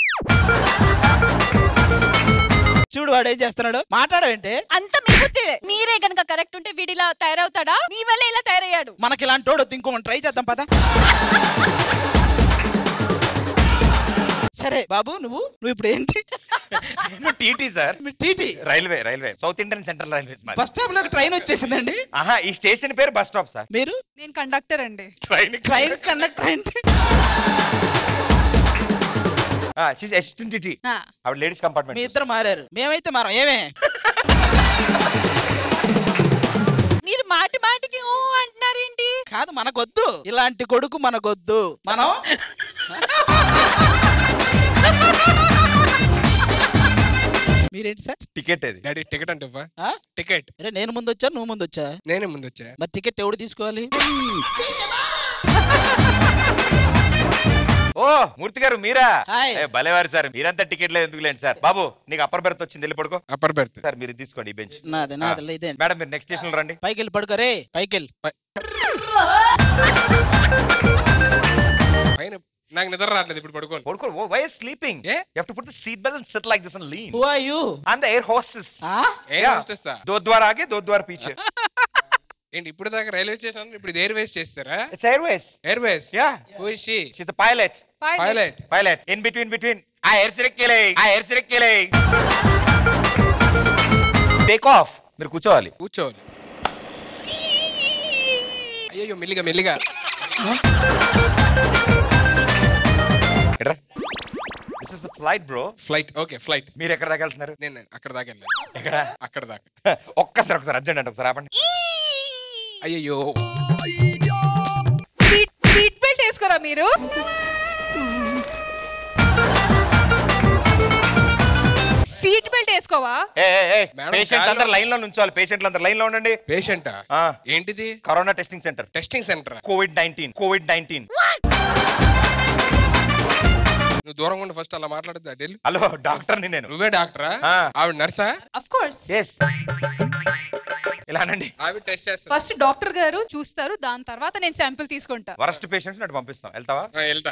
చూడు వాడు ఏం చేస్తున్నాడు. మాట్లాడవేంటే? అంత మీ బుద్ధి. మీరే గనక కరెక్ట్ ఉంటే వీడిలా తయారవుతాడా? మీ వల్ల ఇలా తయారయ్యాడు. మనకి ఇలాంటి వాడు ఇంకో ట్రై చేద్దాం పద. సరే బాబు నువ్వు నువ్వు ఇప్పుడు ఏంటి? TT sir. TT railway railway south Indian central railway. Bus stop లో ట్రైన్ వచ్చేసిందండి. ఆహా, ఈ స్టేషన్ పేరు బస్ స్టాప్ సార్. మీరు? నేను కండక్టర్ అండి. ట్రైన్ ట్రైన్ కండక్టర్ అంటే లేడీస్ కంపార్ట్మెంట్. మీ ఇద్దరు మారారు, మేమైతే మారం. ఏమే మీరు మాటి మాటికి ఊ అంటున్నారేంటి? కాదు మనకొద్దు ఇలాంటి కొడుకు, మనకొద్దు. మనం మీరేంటి సార్? టికెట్ అది. డాడీ టికెట్ అంటే టికెట్. అరే నేను ముందు వచ్చా నువ్వు ముందు వచ్చా? నేనే ముందు వచ్చా. మరి టికెట్ ఎవడు తీసుకోవాలి? ఓ మూర్తి గారు మీరా? భలేవారు సార్. మీరంతా టికెట్ లేదు ఎందుకు లేండి సార్. బాబు నీకు అప్పర్ బెర్త్ వచ్చింది, వెళ్ళి పడుకో. అప్పర్ బెర్త్ సార్ మీరు తీసుకోండి ఈ బెంచ్. నాదే నాదే ఇదే. మేడం మీరు నెక్స్ట్ స్టేషన్ రండి. పైకి వెళ్ళి పడుకో. రే పైకి వెళ్ళి. పైన నాకు నిద్ర రావట్లేదు, ఇప్పుడు పడుకోండి. పడుకో. Why sleeping? You have to put the seat belt and sit like this and lean. Who are you? I am the air hostess. Air hostess? దో ద్వార్ ఆగే దో ద్వార్ పీछे. ఏంటి ఇప్పుడు దాకా రైల్వే స్టేషన్, ఇప్పుడు ఎయిర్ వేస్ చేస్తారా? It's airways. Airways. Yeah. Who is she? She is the pilot. Pilot. Pilot. In between between uh air circle uh air సిరక్కేలే. Take off. మీరు కూర్చోవాలి. కూర్చోవాలి. అయ్యో మెల్లిగా మెల్లిగా. This is the flight bro. Flight. Okay flight. మీరు ఎక్కడ దాకా వెళ్తున్నారు? నేను అక్కడ దాకా వెళ్ళాను. ఎక్కడ? అక్కడ దాకా. ఒక్కసారి ఒకసారి అర్జెంట్ అంటే ఒకసారి ఆపండి. అయ్యో సీట్ బెల్ట్ వేసుకోరా మీరు? సీట్ బెల్ట్ వేసుకోవా? పేషెంట్ అందరు లైన్ లో నుంచోవాలి. పేషెంట్లు అందరు లైన్ లో ఉండండి. పేషెంట్ ఏంటిది? Corona testing center. Testing center. Covid nineteen covid nineteen. నువ్వు దూరంగా ఉండి ఫస్ట్ అలా మాట్లాడద్దు. అడ్డేలు. హలో డాక్టర్ ని నేను. నువ్వే డాక్టరా? ఆవిడ నర్సా? Of course. yes. ఇలా అనండి. ఆవిడ టెస్ట్ చేస్తా. ఫస్ట్ డాక్టర్ గారు చూస్తారు, దాని తర్వాత నేను శాంపిల్ తీసుకుంటా. వరస్ట్ పేషెంట్స్ నటు పంపిస్తాం. వెళ్తావా? వెళ్తా.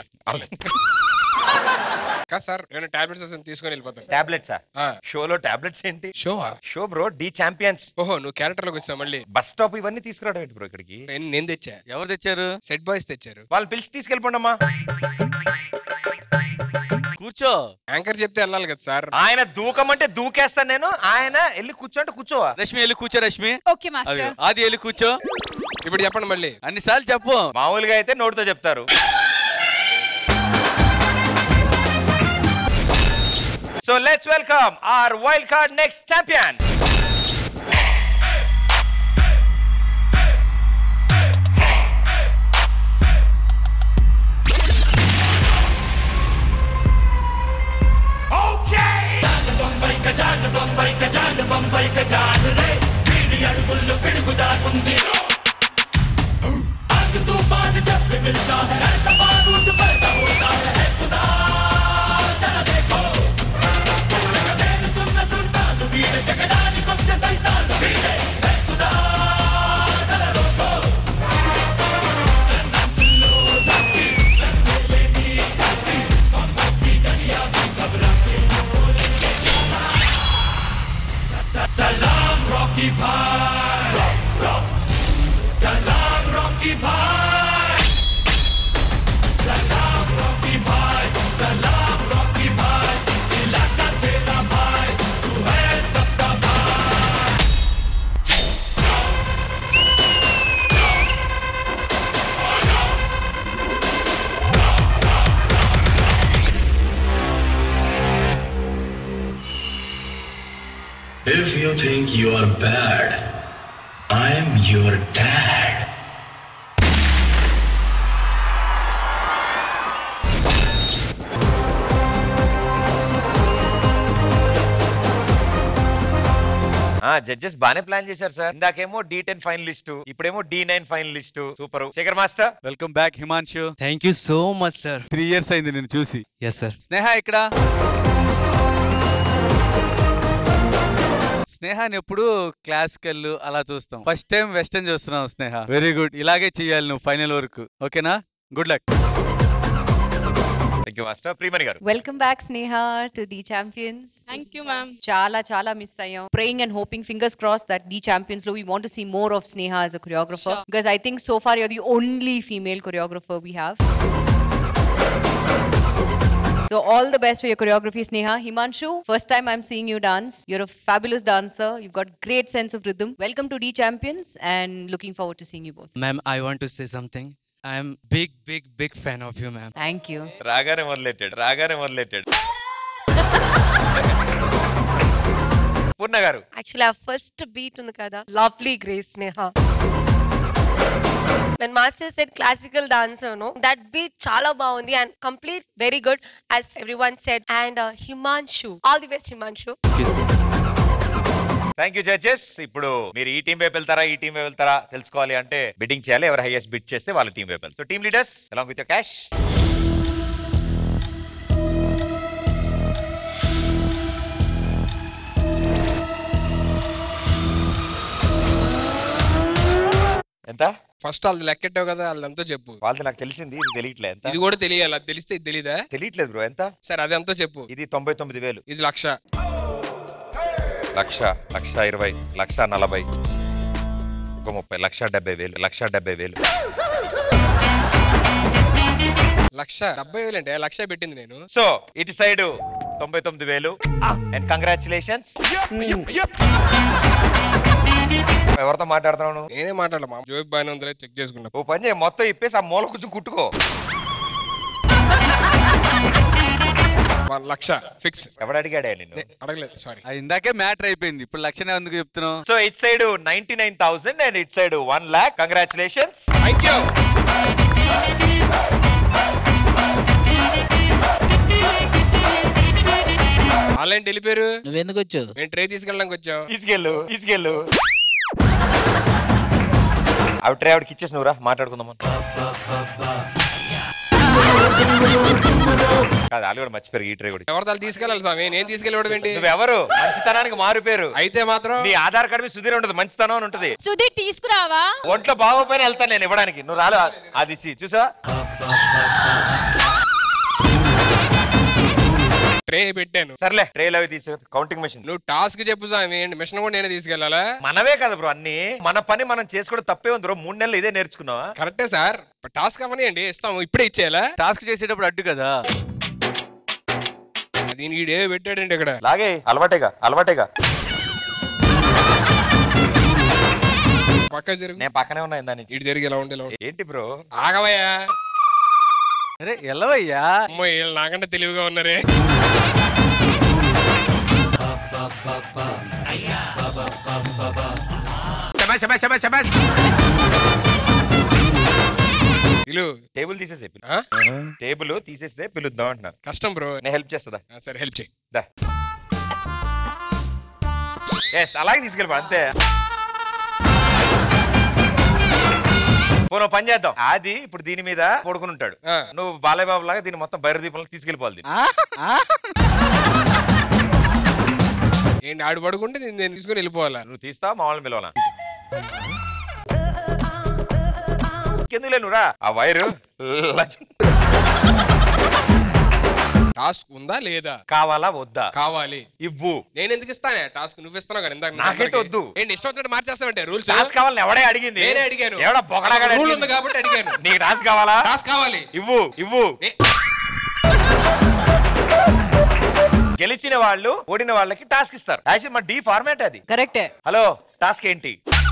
కా సార్ నేను టాబ్లెట్స్ తీసుకొని వెళ్ళిపోతాను. టాబ్లెట్సా? షోలో టాబ్లెట్స్ ఏంటి? Show show bro D champions. ఓహో నువ్వు క్యారెక్టర్ లోకి వచ్చావు మళ్ళీ. బస్ స్టాప్ ఇవన్నీ తీసుకురావడం ఏంటి బ్రో ఇక్కడికి? నేను తెచ్చా. ఎవరు తెచ్చారు? సెట్ బాయ్స్ తెచ్చారు. వాళ్ళు పిలిచి తీసుకెళ్ళిపోండి అమ్మా. కూర్చో. యాంకర్ చెప్తే వెళ్ళాలి కదా సార్. ఆయన దూకమంటే దూకేస్తాను నేను. ఆయన వెళ్ళి కూర్చోంటే కూర్చోవా? రష్మి వెళ్ళి కూర్చో. Rashmi okay master. ఆది వెళ్ళి కూర్చో. ఇప్పుడు చెప్పండి మళ్ళీ. అన్నిసార్లు చెప్పు. మామూలుగా అయితే నోటితో చెప్తారు. So let's welcome our wild card next champion. Okay. Bombay ka jaan, Bombay ka jaan, Bombay ka jaan re. Pidi adugullo piduguda kundi. Aag tufaan jab bhi milta hai, aisa barood पैदा होता है. खुदा जरा देखो. Rocky Bhai, Salam Rocky Bhai, Salam Rocky Bhai, Salam Rocky Bhai, इलाका तेरा भाई, तू है सबका भाई. If you think you are bad, I'm your dad. Judges బానే ప్లాన్ చేశారు సార్. ఇందాకేమో డి టెన్ ఫైనలిస్ట్, ఇప్పుడేమో the nine finalist. Super. Shekhar master welcome back. Himanshu thank you so much sir. Three years అయింది నేను చూసి. Yes sir. స్నేహ ఇక్కడ. స్నేహాన్ని ఎప్పుడు క్లాసికల్ అలా చూస్తాం, ఫస్ట్ టైం వెస్టర్న్ చూస్తున్నాం. స్నేహ వెరీ గుడ్, ఇలాగే చెయ్యాలి నువ్వు ఫైనల్ వరకు. ఓకేనా? Good luck. Thank you master. Priyamani garu welcome back Sneha to the champions. Thank you ma'am. చాలా చాలా మిస్ అయ్యాం. Praying and hoping, fingers cross that the champions లో we want to see more of Sneha as a choreographer, because I think so far you are the only female choreographer we have. So all the best for your choreography, Sneha. Himanshu, first time I'm seeing you dance. You're a fabulous dancer. You've got great sense of rhythm. Welcome to D Champions and looking forward to seeing you both. Ma'am, I want to say something. I am big, big, big fan of you, ma'am. Thank you. రాగానే మొదలెట్టాడు, రాగానే మొదలెట్టాడు. పూర్ణ గారు actually ఆ first beat ఉంది కదా, lovely grace Sneha. When master said classical dancer, no, that beat chala baagundi and complete very good as everyone said. And uh, Himanshu, all the best Himanshu. Thank you judges. ఇప్పుడు మీరు ఈ team వైపు వెళ్తారా, ఈ team వైపు వెళ్తారా తెలుసుకోవాలి అంటే బిడ్డింగ్ చేయాలి. ఎవరు హైయెస్ట్ బిడ్ చేస్తే వాళ్ళ టీం వైపు వెళ్తారు. So team leaders along with your cash. ఎంత? ఫస్ట్ వాళ్ళు లెక్కెట్టావు కదా, వాళ్ళంతా చెప్పు. వాళ్ళది నాకు తెలిసింది, ఇది తెలియట్లేదు. ఇది కూడా తెలియాలి, అది తెలిస్తే ఇది తెలీదా? తెలియట్లేదు బ్రో. ఎంత? సరే అది ఎంతో చెప్పు. ఇది తొంభై తొమ్మిది వేలు. ఇది లక్ష. లక్ష, లక్ష ఇరవై, లక్ష నలభై, ఒక ముప్పై, లక్ష డెబ్బై వేలు, లక్ష డెబ్బై వేలు. లక్ష డెబ్బై వేలు అంటే లక్ష పెట్టింది నేను. సో ఇటు సైడ్ తొంభై తొమ్మిది వేలు. And congratulations. ఎవరితో మాట్లాడుతున్నాను? నేనే మాట్లాడలే మా జోబ్ బాగానే ఉందిలే, చెక్ చేసుకున్నా. ఓ పని చేయి, మొత్తం ఇప్పేసి ఆ మూల కొంచెం కుట్టుకో. లక్ష ఫిక్స్. ఎవడు అడిగాడే నిన్ను? అడగలేదు, సారీ. ఇందాకే మ్యాటర్ అయిపోయింది, ఇప్పుడు లక్షనే ఎందుకు చెప్తున్నావు? So it side ninety nine thousand and it side one lakh. Congratulations. Thank you. వాళ్ళేంటి వెళ్ళిపోయారు? నువ్వెందుకు వచ్చావు? మేము ట్రే తీసుకెళ్ళడానికి వచ్చాం. తీసుకెళ్ళు, తీసుకెళ్ళు. అవి ట్రే ఆవిడకి ఇచ్చేసి నువ్వురా మాట్లాడుకుందాం. కాదు, వాళ్ళు కూడా మర్చిపోయారు ఈ ట్రే కూడా. ఎవరు వాళ్ళు తీసుకెళ్ళాలి స్వామి, నేను తీసుకెళ్ళవడం ఏంటి? నువ్వెవరు? మంచితనానికి మారు పేరు. అయితే మాత్రం నీ ఆధార్ కార్డు మీద సుధీర్ ఉండదు, మంచితనం అని ఉంటుంది. సుధీర్ తీసుకురావా? ఒంట్లో బాగోపోయిన వెళ్తాను నేను ఇవ్వడానికి. నువ్వు రాలే, అది చూసా. ట్రే పెట్టాను. సర్లే, ట్రేలు అవి తీసు. Counting machine. నువ్వు టాస్క్ చెప్పు స్వామి, మిషన్ కూడా నేనే తీసుకెళ్ళాలా? మనమే కదా బ్రో అన్ని. మన పని మనం చేసుకోవడం తప్పే ఉంది బ్రో. మూడు నెలలు ఇదే నేర్చుకున్నావా? కరెక్టే సార్. టాస్క్ అవనియండి, ఇస్తాము. ఇప్పుడే ఇచ్చేయాలా? టాస్క్ చేసేటప్పుడు అడ్డు కదా. దీనికి ఈడే పెట్టాడండి ఇక్కడ. లాగే అలవాటేగా, అలవాటేగా. పక్క జరుగు. నేను పక్కనే ఉన్నా ఇందా నుంచి. ఇటు జరిగి ఎలా ఉండే ఏంటి బ్రో? ఆగవయ్యా. అరే ఎల్లవయ్యా. అమ్మో, వీళ్ళు నాకంటే తెలివిగా ఉన్నారే. టేబుల్ తీసేసే టేబుల్ తీసేస్తే పిలుద్దాం అంటున్నా. కష్టం బ్రో, నేను హెల్ప్ చేస్తుందా? సరే హెల్ప్ చేయి. అలాగే తీసుకెళ్ళిపో అంతే. పోను పని చేద్దాం. అది ఇప్పుడు దీని మీద పడుకుని ఉంటాడు. నువ్వు బాలయ్య బాబు లాగా దీన్ని మొత్తం బైర దీపంలో తీసుకెళ్ళిపోవాలి. ఏంటి ఆడు పడుకుంటే నేను తీసుకుని వెళ్ళిపోవాలా? నువ్వు తీస్తావా మామూలు పిలవాలా? ఎందుకు లేనురా ఆ వైరు టాస్క్ ఉందా లేదా? కావాలా వద్దా? కావాలి. ఇవ్వు. నేను ఎందుకు ఇస్తానే టాస్క్? నువ్వు ఇస్తున్నావు కదా ఇందాక. నాకైతే వద్దు. ఏంటి ఇష్టం వచ్చినట్టు మార్చేస్తావంటే రూల్స్? టాస్క్ కావాలని ఎవడే అడిగింది? నేనే అడిగాను. ఎవడా బొగడగా రూల్ ఉంది కాబట్టి అడిగాను. నీకు టాస్క్ కావాలా? టాస్క్ కావాలి. ఇవ్వు ఇవ్వు. గెలిచిన వాళ్ళు ఓడిన వాళ్ళకి టాస్క్ ఇస్తారు. యాక్చువల్లీ మన డి ఫార్మాట్ అది. కరెక్టే. హలో టాస్క్ ఏంటి?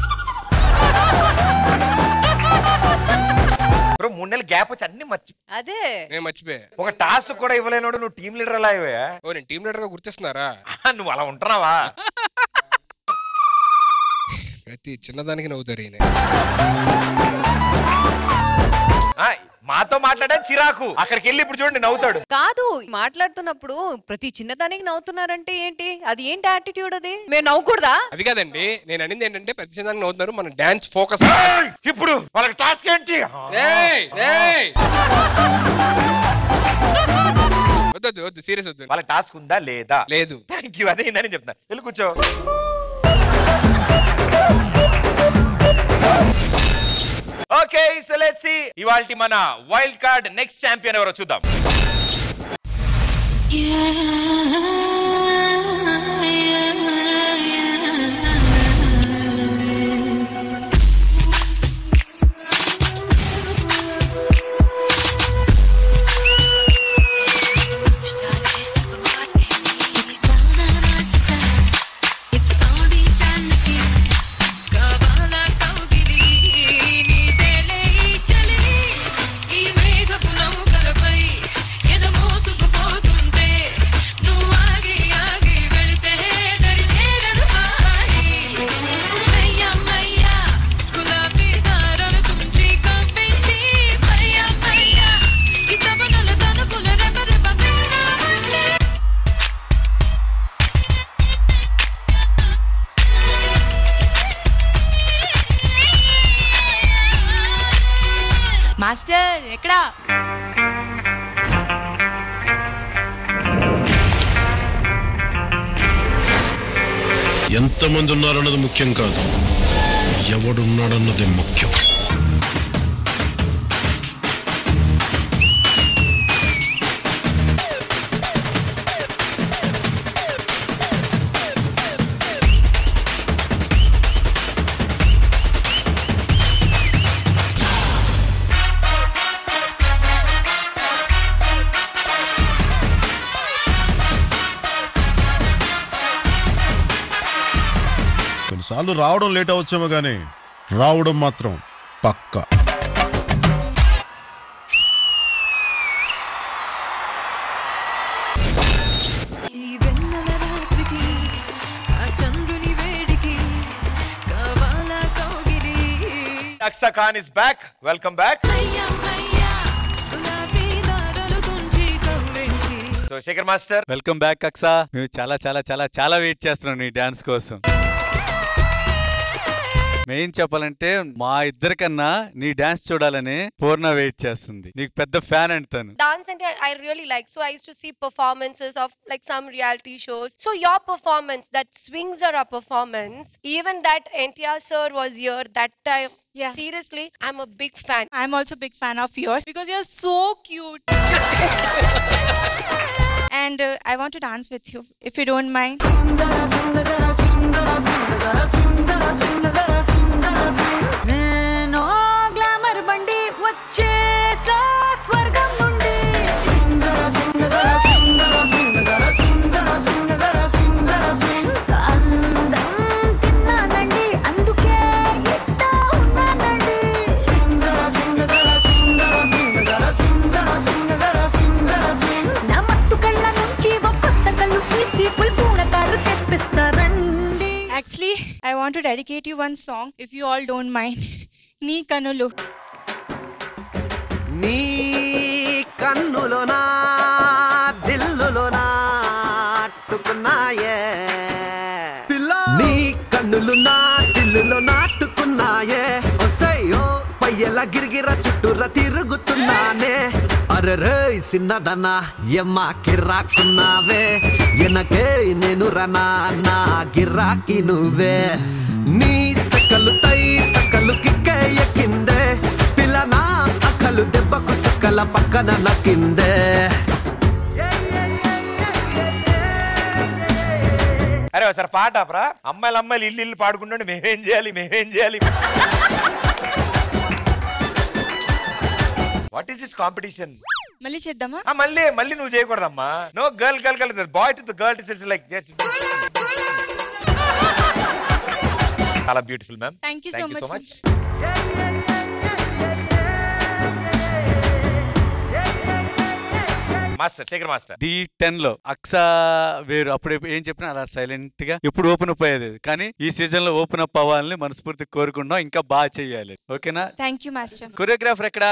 బ్రో మూడు నెలల గ్యాప్ వచ్చి అన్ని మర్చి అదే నేను మర్చిపోయా. ఒక టాస్క్ కూడా ఇవ్వలేనోడు నువ్వు టీమ్ లీడర్ అలా అయ్యా? ఓ నేను టీమ్ లీడర్ గా గుర్తిస్తున్నారా? నువ్వు అలా ఉంటున్నావా? ప్రతి చిన్నదానికి నవ్వుతారు ఈయన. మాతో మాట్లాడడానికి చిరాకు. అక్కడికి వెళ్ళి ఇప్పుడు చూడండి నవ్వుతాడు. కాదు మాట్లాడుతున్నప్పుడు ప్రతి చిన్నదానికి నవ్వుతున్నారంటే ఏంటి? అది ఏంటి యాటిట్యూడ్? అది మేము నవ్వకూడదా? అది కాదండి నేను అనేది ఏంటంటే ప్రతి చిన్నదానికి నవ్వుతున్నారు. మన డాన్స్ ఫోకస్. ఇప్పుడు వాళ్ళకి టాస్క్ ఏంటి? వద్దు వద్దు సీరియస్ వద్దు. వాళ్ళకి టాస్క్ ఉందా లేదా? లేదు. Thank you. అదే ఇందని చెప్తున్నా. వెళ్ళి కూర్చో. ఓకే సో లెట్స్ సీ ఇవాల్టి మన వైల్డ్ కార్డ్ నెక్స్ట్ ఛాంపియన్ ఎవరో చూద్దాం. మాస్టర్ ఎక్కడా? ఎంతమంది ఉన్నారన్నది ముఖ్యం కాదు, ఎవడున్నాడన్నది ముఖ్యం. కొన్నిసార్లు రావడం లేట్ అవచ్చేమో కానీ రావడం మాత్రం పక్కా. Aksa Khan is back. Welcome back. So Shekhar Master. Welcome back Aksa. మేము చాలా చాలా చాలా చాలా వెయిట్ చేస్తున్నాం నీ డాన్స్ కోసం. మెయిన్ చెప్పాలంటే మా ఇద్దరికన్నా నీ డాన్స్ చూడాలని పూర్ణ వెయిట్ చేస్తుంది. నీకు పెద్ద ఫ్యాన్ అంటాను. Dance and I really like. So I used to see performances of like some reality shows. So your performance, that swings are a performance. Even that N T R sir was here that time. Yeah. Seriously, I'm a big fan. I'm also a big fan of yours because you're so cute. And uh, I want to dance with you if you don't mind. నేను glamour బండి వచ్చేసా స్వర్గం నుండి. అందం తిన్నానండి అందుకే ఎట్టా ఉన్నానండి. నా మత్తు కళ్ళ నుంచి ఒక కొత్త కళ్ళు తీసి పుల్పూల కారు తెప్పిస్తారండి. Actually, I want to dedicate you one song if you all don't mind. నీ కనులు. నీ కన్నులోనా దిల్లులోనా అట్టుకున్నాయే, నీ కన్నులు నా దిల్లులో నాటుకున్నాయే. ఒసయ్యో పయ్యల గిరిగిర చుట్టూర తిరుగుతున్నానే. అరే రే సిన్నదనా ఎమ్మా కిర్రాకున్నావే, ఎనకే నేను రనా నా గిరాకి నువ్వే. నీ సకలు తై తకలు కిక్కే ఎక్కిందే, పిల్లనా అక్కలు దెబ్బకు సకల పక్కన నక్కిందే. ఒకసారి పాట ఆపరా. అమ్మాయిలు అమ్మాయిలు ఇల్లు ఇల్లు పాడుకుంటుంటే మేమేం చేయాలి మేమేం చేయాలి. What is this competition? మళ్ళీ చేద్దామా? మళ్ళీ మళ్ళీ నువ్వు చేయకూడదమ్మా. No girl girl girl boy to the girl it's like చాలా beautiful ma'am. Thank you so much. Master Shekhar master the ten లో అక్సా వేరు. అప్పుడు ఏం చెప్పినా అలా సైలెంట్ గా ఇప్పుడు ఓపెన్ అప్ అయ్యేది, కానీ ఈ సీజన్ లో ఓపెన్ అప్ అవ్వాలని మనస్ఫూర్తి కోరుకుంటాం. ఇంకా బాగా చెయ్యాలి. ఓకేనా? Thank you master. కొరియోగ్రాఫర్ ఎక్కడా?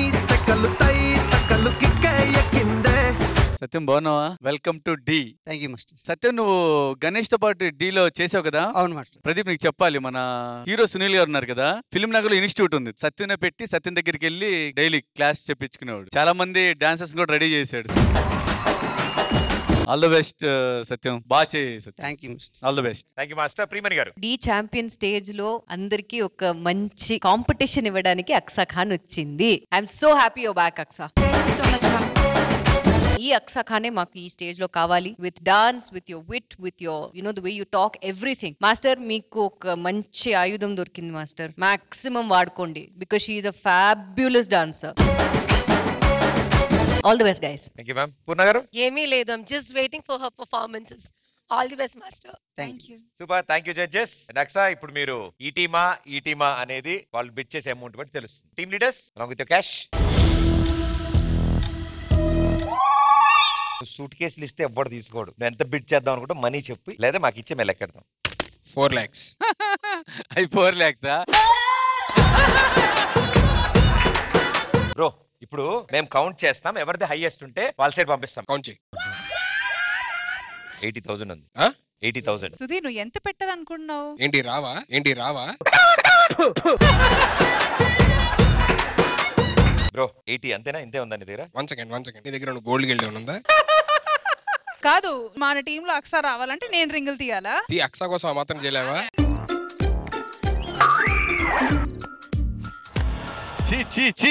సత్యం బాగున్నావా? Welcome to the. Thank you master. Satyam నువ్వు గణేష్ తో పాటు డి లో చేసావు కదా? అవును మాస్టర్. ప్రదీప్ నీకు చెప్పాలి, మన హీరో సునీల్ గారు ఉన్నారు కదా, ఫిల్మ్ నగర్ లో ఇన్స్టిట్యూట్ ఉంది. సత్యం పెట్టి సత్యం దగ్గరికి వెళ్ళి డైలీ క్లాస్ చెప్పించుకునేవాడు. చాలా మంది డాన్సర్స్ కూడా రెడీ చేశాడు. ఆల్ ద బెస్ట్ సత్యం, బాగా చేయి. Thank you. All the best. Thank you master. Priyamani garu, the champion stage లో అందరికి ఒక మంచి కాంపిటీషన్ ఇవ్వడానికి అక్సా ఖాన్ వచ్చింది. I'm so happy you back Aksa. So much ma'am. ఈ అక్సా ఖానే మాకు ఈ స్టేజ్ లో కావాలి. With dance, with your wit, with your you know the way you talk, everything. Master మీకు ఒక మంచి ఆయుధం దొరికింది మాస్టర్. మాక్సిమం వాడుకోండి because she is a fabulous dancer. All the best guys. Thank you ma'am. Purna garu? ఏమీ లేదు, I'm just waiting for her performances. All the best master. Thank you. Super. Thank you judges. నక్సా, ఇప్పుడు మీరు ఈ టీమా ఈ టీమా అనేది వాళ్ళు బిడ్ చేసే అమౌంట్ బట్టి తెలుస్తుంది. Team leaders along with your cash. సూట్ కేసులు ఇస్తే ఎవ్వడు తీసుకోడు. నువ్వు ఎంత బిడ్ చేద్దాం అనుకుంటే మనీ చెప్పి, లేదా మాకు ఇచ్చే మేము లెక్కెడతాం. ఫోర్ ల్యాక్స్ అవి ఫోర్ ల్యాక్సా బ్రో? ఇప్పుడు మేము కౌంట్ చేస్తాం, ఎవరిది హైయెస్ట్ ఉంటే వాళ్ళ సైడ్ పంపిస్తాం. కౌంట్ చేయి. ఎయిటీ థౌసండ్ ఉంది. Eighty thousand. సుధీర్, నువ్వు ఎంత పెట్టాలనుకుంటున్నావు? ఏంటి రావా? ఏంటి రావా? బ్రో ఎయిటీ అంతేనా? ఇంతే ఉందా నీ దగ్గర? వన్ సెకండ్ వన్ సెకండ్ నీ దగ్గర గోల్డ్ గిల్డ్ ఉందా? కాదు, మన టీంలో అక్సా రావాలంటే నేను రింగులు తీయాలా? తీ. అక్సా కోసం ఆ మాత్రం చేయలేవా? చీ చీ చీ.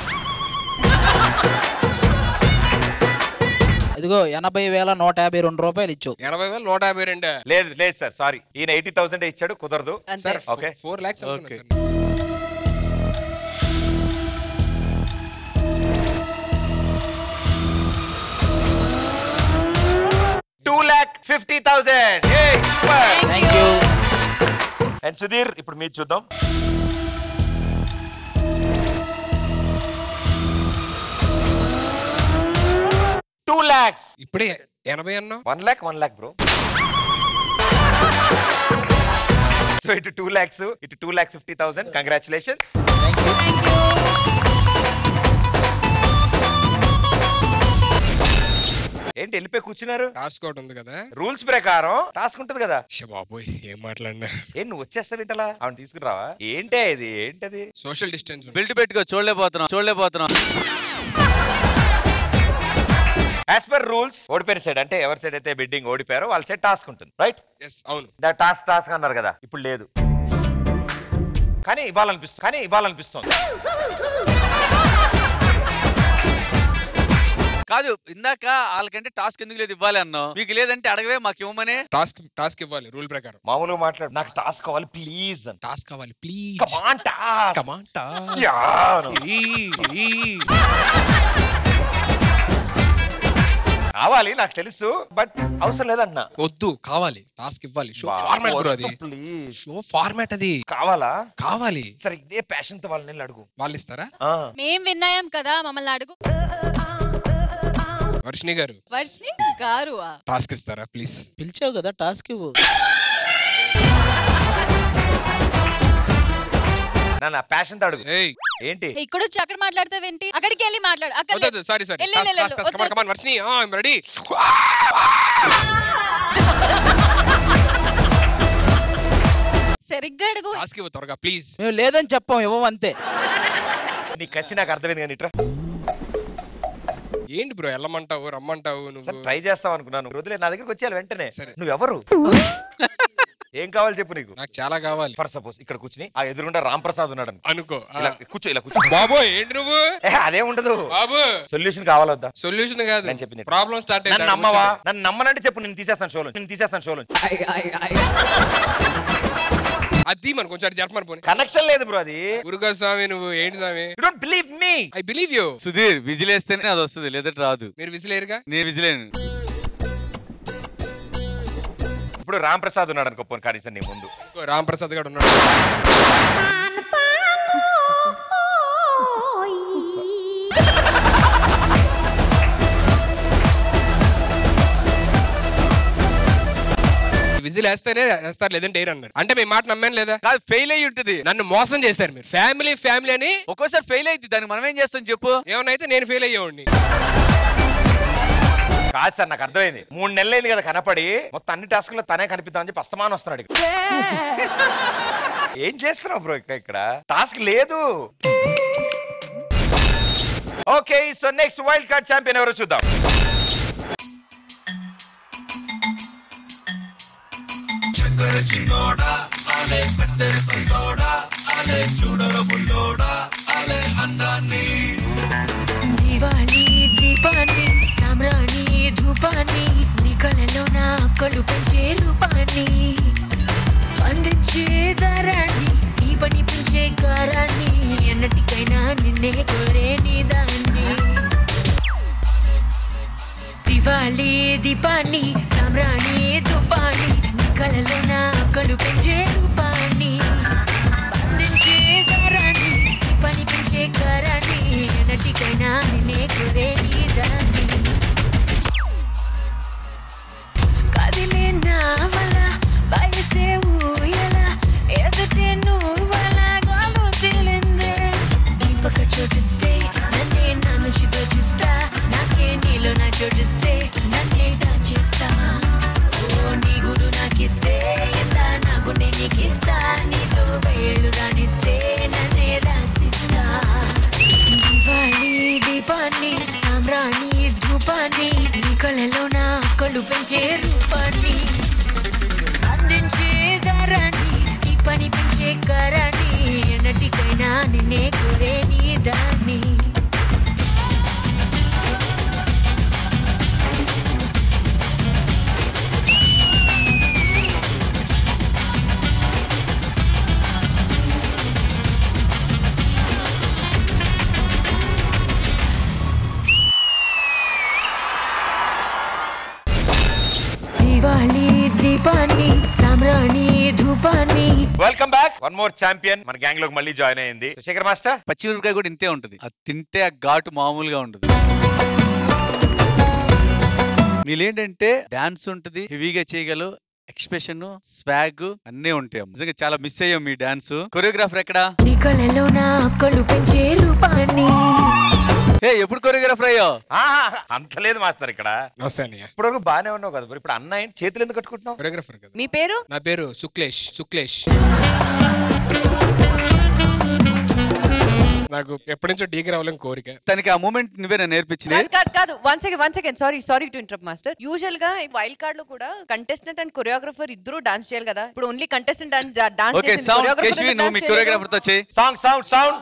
ఇదిగో ఎనభై వేల నూట యాభై రెండు రూపాయలు ఇచ్చు. ఎనభై వేల నూట యాభై రెండు లేదు లేదు సార్, సారీ. ఈయన ఎయిటీ థౌసండ్ ఇచ్చాడు, కుదరదు sir. Okay, four lakhs. Okay. Two lakh fifty thousand. Thank you. And Sudheer, ఇప్పుడు మీరు చూద్దాం. టూ ల్యాక్స్. ఇప్పుడే ఎనభై అన్నా. One lakh one lakh bro. So ఇటు టూ ల్యాక్స్, ఇటు two lakh fifty thousand. Congratulations. ఏంటి వెళ్ళిపోయి కూర్చున్నారు? టాస్క్ అవుట్ ఉంది కదా, రూల్స్ ప్రకారం టాస్క్ ఉంటుంది కదా. బాబోయ్ ఏం మాట్లాడినా. ఏం నువ్వు వచ్చేస్తావు ఇంటలా? అవును, తీసుకురావా? ఏంటే ఇది? ఏంటది? Social distance. బెల్ట్ పెట్టుకో. చూడలేకపోతున్నాం చూడలేకపోతున్నాం. యాజ్ పర్ రూల్స్ ఓడిపోయిన సైడ్, అంటే ఎవరి సైడ్ అయితే బిడ్డింగ్ ఓడిపోయారో వాళ్ళ సైడ్ టాస్క్ ఉంటుంది, రైట్? ఎస్, అవును. టాస్క్ టాస్క్ అన్నారు కదా, ఇప్పుడు లేదు. కానీ ఇవ్వాలనిపిస్తుంది కానీ ఇవ్వాలనిపిస్తుంది కాదు, ఇందాక వాళ్ళకంటే టాస్క్ ఎందుకు లేదు ఇవ్వాలి అన్నావు. మీకు లేదంటే అడగవే మాకు ఇవ్వమని. టాస్క్ టాస్క్ ఇవ్వాలి రూల్ ప్రకారం. మామూలుగా మాట్లాడు. నాకు టాస్క్ కావాలి ప్లీజ్. టాస్క్ కావాలి please. Come on task. Come on task. Yeah. కావాలి నాకు తెలుసు, బట్ అవసరం లేదన్నా. వద్దు, కావాలి. టాస్క్ ఇవ్వాలి. షో ఫార్మాట్ బ్రో అది. ప్లీజ్. షో ఫార్మాట్ అది. కావాలా? కావాలి. సరే, ఇదే ప్యాషన్ తో వాళ్ళని అడుగు. వాళ్ళు ఇస్తారా? మేం విన్నాయం కదా, మమ్మల్ని అడుగు. వర్షిణి గారు. వర్షిణి గారు టాస్క్ ఇస్తారా ప్లీజ్? పిలిచావు కదా, టాస్క్ ఇవ్వు. నా ప్యాషన్ తో అడుగు. ఏంటి ఇక్కడ వచ్చి అక్కడ మాట్లాడతావేంటి? అక్కడికి వెళ్ళి మాట్లాడు. అక్కడ sorry sorry come on come on Varshini, I am ready. సరిగ్గా అడుగు. టాస్క్ ఇవ్వు త్వరగా ప్లీజ్. మేము లేదని చెప్పాం, ఇవ్వం అంతే. నీ కసి నాకు అర్థమైంది కానీ ఇట్రా. ఏంటి బ్రో వెళ్ళమంటావు రమ్మంటావు? నువ్వు ట్రై చేస్తావు అనుకున్నాను. వదిలే, నా దగ్గరికి వచ్చేయాలి వెంటనే. నువ్వెవరు? ఏం కావాలి చెప్పు నీకు. నాకు చాలా కావాలి. ఫర్ సపోజ్ ఇక్కడ కూర్చుని ఆ ఎదురుగుండా రామ్ ప్రసాద్ ఉన్నాడు అనుకో. ఇలా కూర్చో, ఇలా కూర్చో. బాబోయ్ ఏంటి నువ్వు? అదే ఉండదు బాబు. సొల్యూషన్ కావాలొద్దా? సొల్యూషన్ కాదు, నేను చెప్పింది ప్రాబ్లం స్టార్ట్ అయ్యింది. నన్ను నమ్మవా? నన్ను నమ్మనంటే చెప్పు, నేను తీసేస్తాను షోలో, నేను తీసేస్తాను షోలో. అది మన కొంచెం జరపమని పోనీ. కనెక్షన్ లేదు బ్రో అది. గురుగా స్వామి నువ్వు ఏంటి స్వామి? You don't believe me. I believe you. Sudheer whistle వేస్తేనే అది వస్తుంది, లేదంటే రాదు. మీరు విజిలేరుగా? నేను విజిలేను. ఇప్పుడు రామ్ ప్రసాద్ ఉన్నాడు అనుకో, పోనీ కనీసం నీ ముందు. రామ్ ప్రసాద్ గారు ఉన్నాడు. విజిల్ వేస్తేనే వేస్తారు, లేదంటే ఎయిర్ అన్నారు. అంటే మీ మాట నమ్మాను లేదా? ఫెయిల్ అయ్యి ఉంటుంది. నన్ను మోసం చేశారు మీరు. ఫ్యామిలీ ఫ్యామిలీ అని ఒక్కోసారి ఫెయిల్ అయింది, దానికి మనం ఏం చేస్తాం చెప్పు? ఏమన్నా అయితే నేను ఫెయిల్ అయ్యేవాడిని. కాదు సార్, నాకు అర్థమైంది. మూడు నెలలు అయింది కదా కనపడి, మొత్తం అన్ని టాస్కుల్లో తనే కనిపిద్దామని చెప్పి అస్తమానం వస్తున్నాడు. ఏం చేస్తున్నావు బ్రో ఇక్కడ? టాస్క్ లేదు. Okay, so next wild card champion ఎవరో చూద్దాం. దివాళీ దీపాన్ని సామ్రాణి ధూపాన్ని నీ కళ్ళలో నా కళ్ళు పెంచే రూపాన్ని అందించే దారాన్ని ఈ పని పెంచే కారాన్ని ఎన్నటికైనా నిన్నే కోరే నీ దాన్ని. దివాళీ దీపాన్ని సామ్రాణి ధూపాన్ని నీ కళ్ళలో నా కళ్ళు పెంచే రూపాన్ని అందించే దారాన్ని ఈ పని పెంచే కారాన్ని ఎన్నటికైనా నిన్నే కోరే నీ దాన్ని. కదిలే నావల వయసే ఊయల ఎదుటే నువ్వల గాలు తేలిందే నీ పక్క చోటిస్తే నన్నే నా నుంచి దోచిస్తా నాకే నీలో నా చోటిస్తే నన్నే దాచేస్తా. ఓ నీ గుడు నాకిస్తే ఎంత నా గుండె నీకిస్తా నీతో వేళ్ళు రాణిస్తే నన్నే రాసిస్తా. దివాళీ దీపాన్ని సామ్రాణి ధూపాన్ని నీ కళ్ళలో నా కళ్ళు పెంచే రూపాన్ని అందించే దారాన్ని ఈ పని పెంచే కారాన్ని ఎన్నటికైనా నిన్నే కోరే నీ దాన్ని. దివాళీ దీపాన్ని సామ్రాణి ధూపాన్ని. Welcome back. One more champion మన గ్యాంగ్ లోకి మళ్ళీ జాయిన్ అయ్యింది. శేఖర్ మాస్టర్. పచ్చిమిరపకాయ కూడా ఇంతే ఉంటది, అది తింటే ఆ ఘాటు మామూలుగా ఉండదు. నీళ్ళేంటంటే డాన్స్ ఉంటది, హెవీగా చేయగలవు, ఎక్స్ప్రెషన్ స్వాగ్ అన్నీ ఉంటాయి. నిజంగా చాలా మిస్ అయ్యాం మీ డాన్స్. కొరియోగ్రాఫర్ ఎక్కడా? నీ కళ్ళలో నా కళ్ళు పెంచే రూపాన్ని. ఏ ఎప్పుడు కొరియోగ్రాఫర్ అయ్యో? అంత లేదు మాస్టర్ ఇక్కడ. ఇప్పుడు వరకు బానే ఉన్నావు కదా, ఇప్పుడు అన్న చేతులు ఎందుకు కట్టుకుంటున్నావు? కొరియోగ్రాఫర్ కదా. మీ పేరు? నా పేరు సుక్లేష్. సుక్లేష్ నాకు ఎప్పటి నుంచో డీకి రావాలని కోరిక. తనకి ఆ మూమెంట్ నువ్వే నేర్పించింది. కాదు కాదు one second one second sorry sorry to interrupt master. Usual గా వైల్డ్ కార్డ్ లో కూడా కంటెస్టెంట్ అండ్ కొరియోగ్రాఫర్ ఇద్దరు డాన్స్ చేయాలి కదా. ఇప్పుడు only contestant dance okay sound Keshavi నువ్వు మీ కొరియోగ్రాఫర్ తో చేయి. Sound sound sound.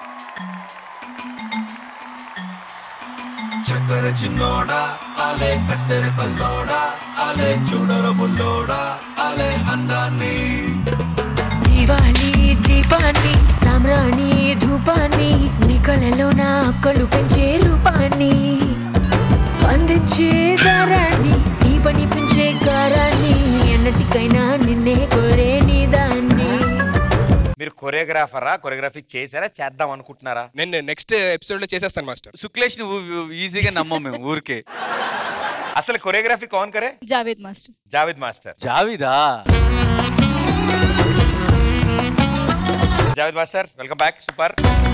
చక్కర చిన్నోడా ఆలే కత్తెర పల్లోడా ఆలే చూడర బుల్లోడా ఆలే అందాన్ని. దివాళీ దీపాన్ని సామ్రాణి ధూపాన్ని నీ కళ్ళలో నా కళ్ళు పెంచే రూపాన్ని అందించే దారాన్ని ఈ పని పెంచే కారాన్ని ఎన్నటికైనా నిన్నే కోరే నీ దాన్ని. మీరు కొరియోగ్రాఫరా, కొరియోగ్రఫీ చేశారా, చేద్దాం అనుకుంటున్నారా? నేను నెక్స్ట్ ఎపిసోడ్ లో చేసేస్తాను మాస్టర్. సుక్లేష్ నువ్వు ఈజీగా నమ్మం మేము ఊరికే. అసలు కొరియోగ్రఫీ కౌన్ కరే? జావేద్ మాస్టర్. జావేద్ మాస్టర్. జావేదా? Javed master welcome back. Super.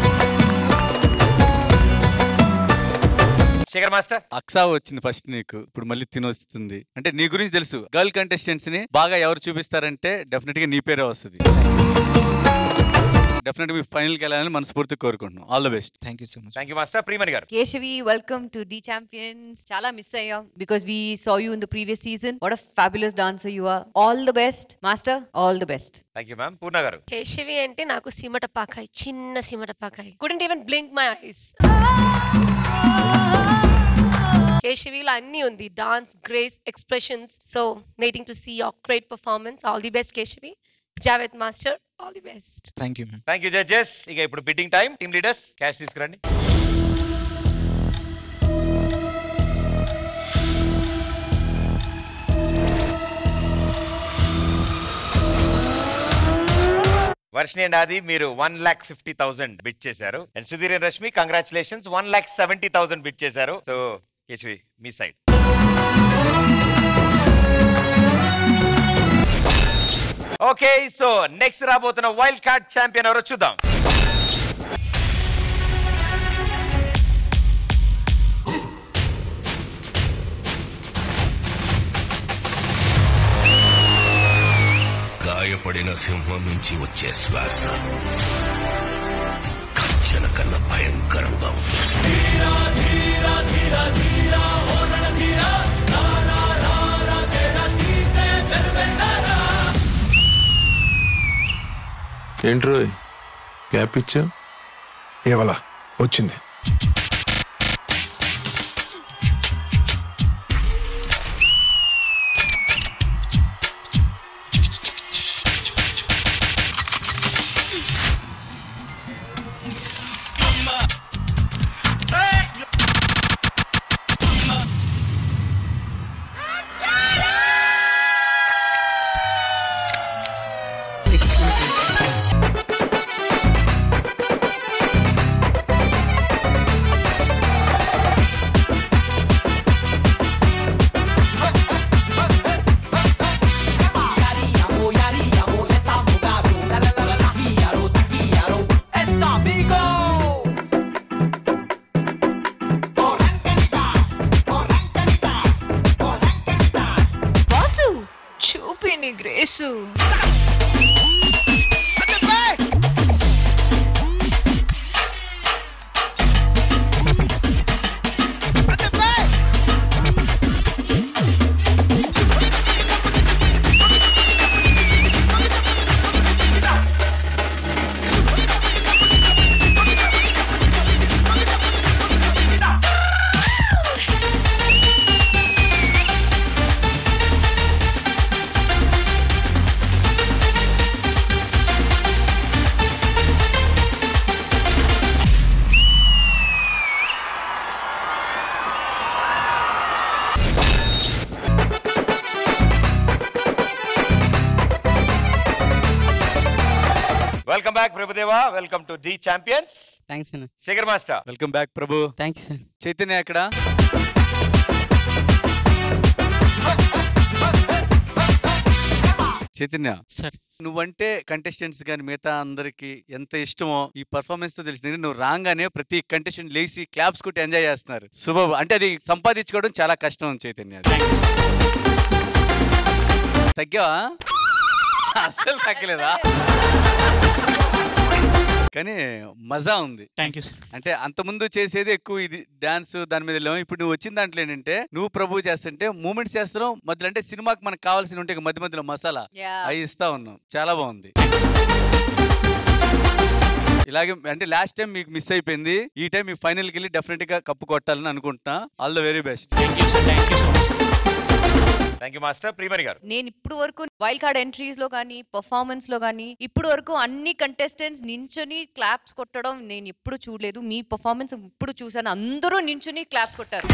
Shekhar master. Aksa వచ్చింది ఫస్ట్ నీకు, ఇప్పుడు మళ్ళీ తినొస్తుంది. అంటే నీ గురించి తెలుసు, గర్ల్ కంటెస్టెంట్స్ ని బాగా ఎవరు చూపిస్తారంటే డెఫినెట్ గా నీ పేరే వస్తుంది. డెఫినెట్ మీ ఫైనల్ కి వెళ్ళాలని మనస్ఫూర్తిగా కోరుకుంటున్నాం. All the best. Thank you so much. Thank you master. Priyamani garu. Keshavi, welcome to D champions. చాలా మిస్ అయ్యాం because we saw you in the previous season. What a fabulous dancer you are. All the best master, all the best. Thank you ma'am. Purna garu. Keshavi అంటే నాకు సిమట పాకాయ్, చిన్న సిమట పాకాయ్. Couldn't even blink my eyes. కేశవిలో అన్ని ఉంది, dance, grace, expressions. So waiting to see your great performance. All the best Keshavi. Javed master, all the best. Thank you ma'am. Thank you judges. ఇక ఇప్పుడు bidding time. Team leaders cash తీసుకురండి. Varshini and Aadi మీరు one lakh fifty thousand bid చేశారు. And Sudheer and Rashmi congratulations, one lakh seventy thousand bid చేశారు. So Keshavi మీ side. Okay, so next రాబోతున్న wild card champion ఎవరో చూద్దాం. గాయపడిన సింహం నుంచి వచ్చే శ్వాస కచ్చన కన్నా భయంకరంగా ఉంటుంది. ఏంట్రో గ్యాప్ ఇచ్చా ఏవలా వచ్చింది. Grace. Welcome back Prabhudeva. Welcome to the champions. Thanks అన్న. Shekhar master. Welcome back Prabhu. Thanks sir. Chaitanya ఎక్కడ? చైతన్య సార్, నువ్వంటే కంటెస్టెంట్స్ కానీ మిగతా అందరికి ఎంత ఇష్టమో ఈ పర్ఫార్మెన్స్ తో తెలిసింది. నువ్వు రాగానే ప్రతి కంటెస్టెంట్ లేచి క్లాప్స్ కొట్టి ఎంజాయ్ చేస్తున్నారు. శుభ అంటే అది సంపాదించుకోవడం చాలా కష్టం చైతన్య. తగ్గావా? అసలు తగ్గలేదా? కానీ మజా ఉంది. Thank you sir. అంటే అంతకుముందు చేసేది ఎక్కువ ఇది డాన్స్ దాని మీద వెళ్ళాము. ఇప్పుడు నువ్వు వచ్చిన దాంట్లో ఏంటంటే నువ్వు ప్రభు చేస్తుంటే మూమెంట్స్ చేస్తున్నావు మధ్యలో. అంటే సినిమాకి మనకు కావాల్సిన ఉంటే మధ్య మధ్యలో మసాలా అవి ఇస్తా ఉన్నాం. చాలా బాగుంది. ఇలాగే అంటే లాస్ట్ టైం మీకు మిస్ అయిపోయింది. ఈ టైం మీ ఫైనల్కి వెళ్ళి డెఫినెట్ గా కప్పు కొట్టాలని అనుకుంటున్నా. All the very best. Thank you master. Priyamani garu. నేను ఇప్పుడు వరకు వైల్డ్ కార్డ్ ఎంట్రీస్ లో కానీ పర్ఫార్మెన్స్ లో కానీ ఇప్పుడు వరకు అన్ని కంటెస్టెంట్స్ నించుని క్లాప్స్ కొట్టడం నేను ఎప్పుడు చూడలేదు. మీ పర్ఫార్మెన్స్ ఇప్పుడు చూసాను, అందరూ నించుని క్లాప్స్ కొట్టారు.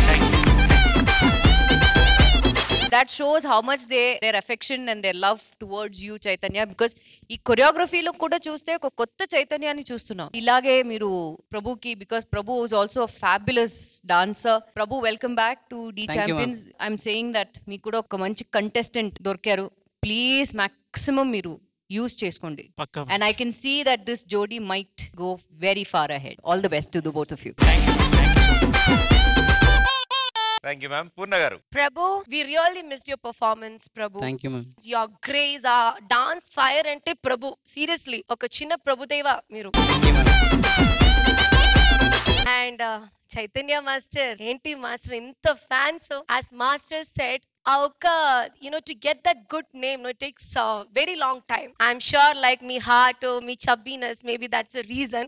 That shows how much they their affection and their love towards you, Chaitanya, because ఈ కొరియోగ్రఫీలో కూడా చూస్తే ఒక కొత్త చైతన్యాన్ని చూస్తున్నాం. ఇలాగే మీరు ప్రభుకి, because Prabhu is also a fabulous dancer. Prabhu, welcome back to D Champions. I'm saying that మీకు కూడా ఒక మంచి కంటెస్టెంట్ దొరికారు. ప్లీజ్ మాక్సిమం మీరు యూస్ చేసుకోండి. And I can see that this jodi might go very far ahead. All the best to the both of you. Thank you. Thank you ma'am. Purna garu. Prabhu, we really missed your performance, Prabhu. Thank you ma'am. Your grace, our dance fire ante Prabhu. Seriously, oka chinna Prabhudeva meeru. And uh, Chaitanya Master, enti Master, inta fans. As Master said, Auka, you know, to get that good name, no, it takes a uh, very long time. I'm sure, like me heart or me chubbiness, maybe that's a reason.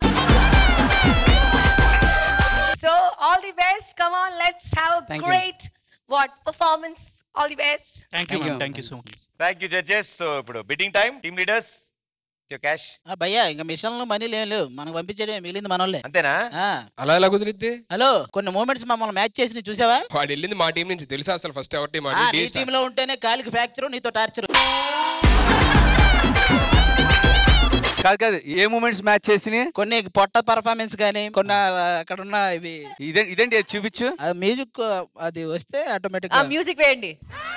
So, all the best. Come on, let's have a Thank great what performance. All the best. Thank you, ma'am. Thank you so much. Thank you judges. So ఇప్పుడు bidding time. Team leaders cash. భయ్యా ఇంకా మిషన్లు మనీలు ఏం లేవు, మనకు పంపించడం మిగిలింది మనోళ్ళే. అంతేనా? అలా ఎలా కుదిరిద్ది? హలో, కొన్ని మూమెంట్స్ మమ్మల్ని మ్యాచ్ చేసి చూసావా? వాడు వెళ్ళింది మా టీం నుంచి తెలుసా అసలు ఫస్ట్ ఎవరి టీం? నీ టీమ్ లో ఉంటేనే కాలికి ఫ్రాక్చర్, నీతో టార్చర్. కాదు కాదు, ఏ మూమెంట్స్ మ్యాచ్ చేసినాయి? కొన్ని పొట్ట పర్ఫార్మెన్స్ గానీ, కొన్ని అక్కడ ఉన్న ఇవి. ఇదే ఇదేంటి చూపించు. మ్యూజిక్ అది వస్తే ఆటోమేటిక్ ఆ మ్యూజిక్ వేయండి.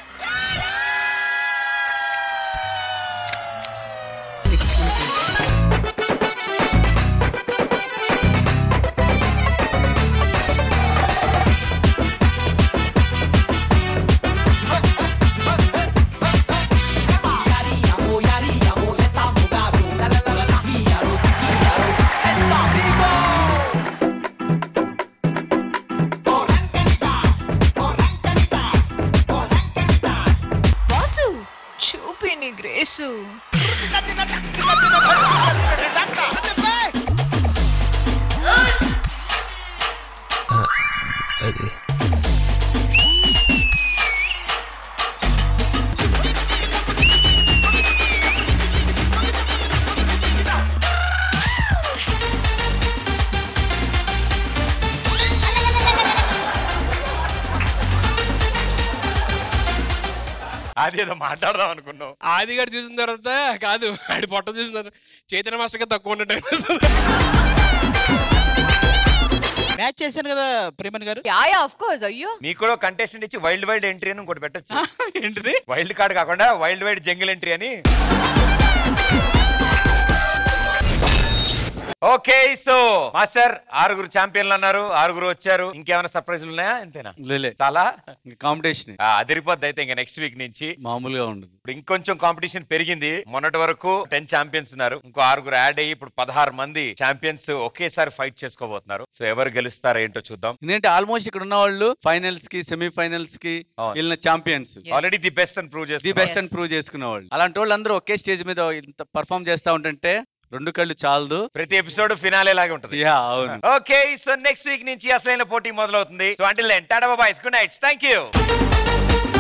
చూపిని గ్రేసు. అదేదో మాట్లాడదాం అనుకున్నావు. ఆది గారు చూసిన తర్వాత కాదు, ఆడి పొట్ట చూసిన తర్వాత చైతన్య మాస్టర్ గా తక్కువ ఉన్నట్టు మ్యాచ్ చేశాను కదా ప్రేమన్ గారు. Yeah yeah of course. అయ్యో, మీకు కూడా కంటెస్టెంట్ ఇచ్చి వైల్డ్ వైల్డ్ ఎంట్రీ అని ఇంకోటి పెట్టొచ్చు. ఏంటిది? వైల్డ్ కార్డ్ కాకుండా వైల్డ్ వైల్డ్ జంగిల్ ఎంట్రీ అని. ఓకే, సో మాస్టర్ ఆరుగురు ఛాంపియన్లు అన్నారు, ఆరుగురు వచ్చారు. ఇంకేమైనా సర్ప్రైజ్లు ఉన్నాయా? అంతేనా? లేలే, చాలా కాంపిటీషన్ అదిరిపోద్ది. అయితే ఇంకా నెక్స్ట్ వీక్ నుంచి మామూలుగా ఉండదు. ఇప్పుడు ఇంకొంచెం కాంపిటీషన్ పెరిగింది. మొన్నటి వరకు టెన్ ఛాంపియన్స్ ఉన్నారు, ఇంకో ఆరుగురు యాడ్ అయ్యి ఇప్పుడు పదహారు మంది ఛాంపియన్స్ ఒకేసారి ఫైట్ చేసుకోబోతున్నారు. సో ఎవరు గెలుస్తారో ఏంటో చూద్దాం. ఎందుకంటే ఆల్మోస్ట్ ఇక్కడ ఉన్న వాళ్ళు ఫైనల్స్ కి, సెమీ ఫైనల్స్ కి వెళ్ళిన ఛాంపియన్స్, ఆల్రెడీ ది బెస్ట్ అని ప్రూవ్ ది బెస్ట్ అని ప్రూవ్ చేసుకున్న వాళ్ళు. అలాంటి వాళ్ళు అందరూ ఒకే స్టేజ్ మీద ఇంత పర్ఫామ్ చేస్తా ఉంటుంటే రెండు కళ్ళు చాలదు. ప్రతి ఎపిసోడ్ ఫినాలే లాగా ఉంటుంది. ఓకే, సో నెక్స్ట్ వీక్ నుంచి అసలైన పోటీ మొదలవుతుంది. So until then tata bye bye, good night, thank you.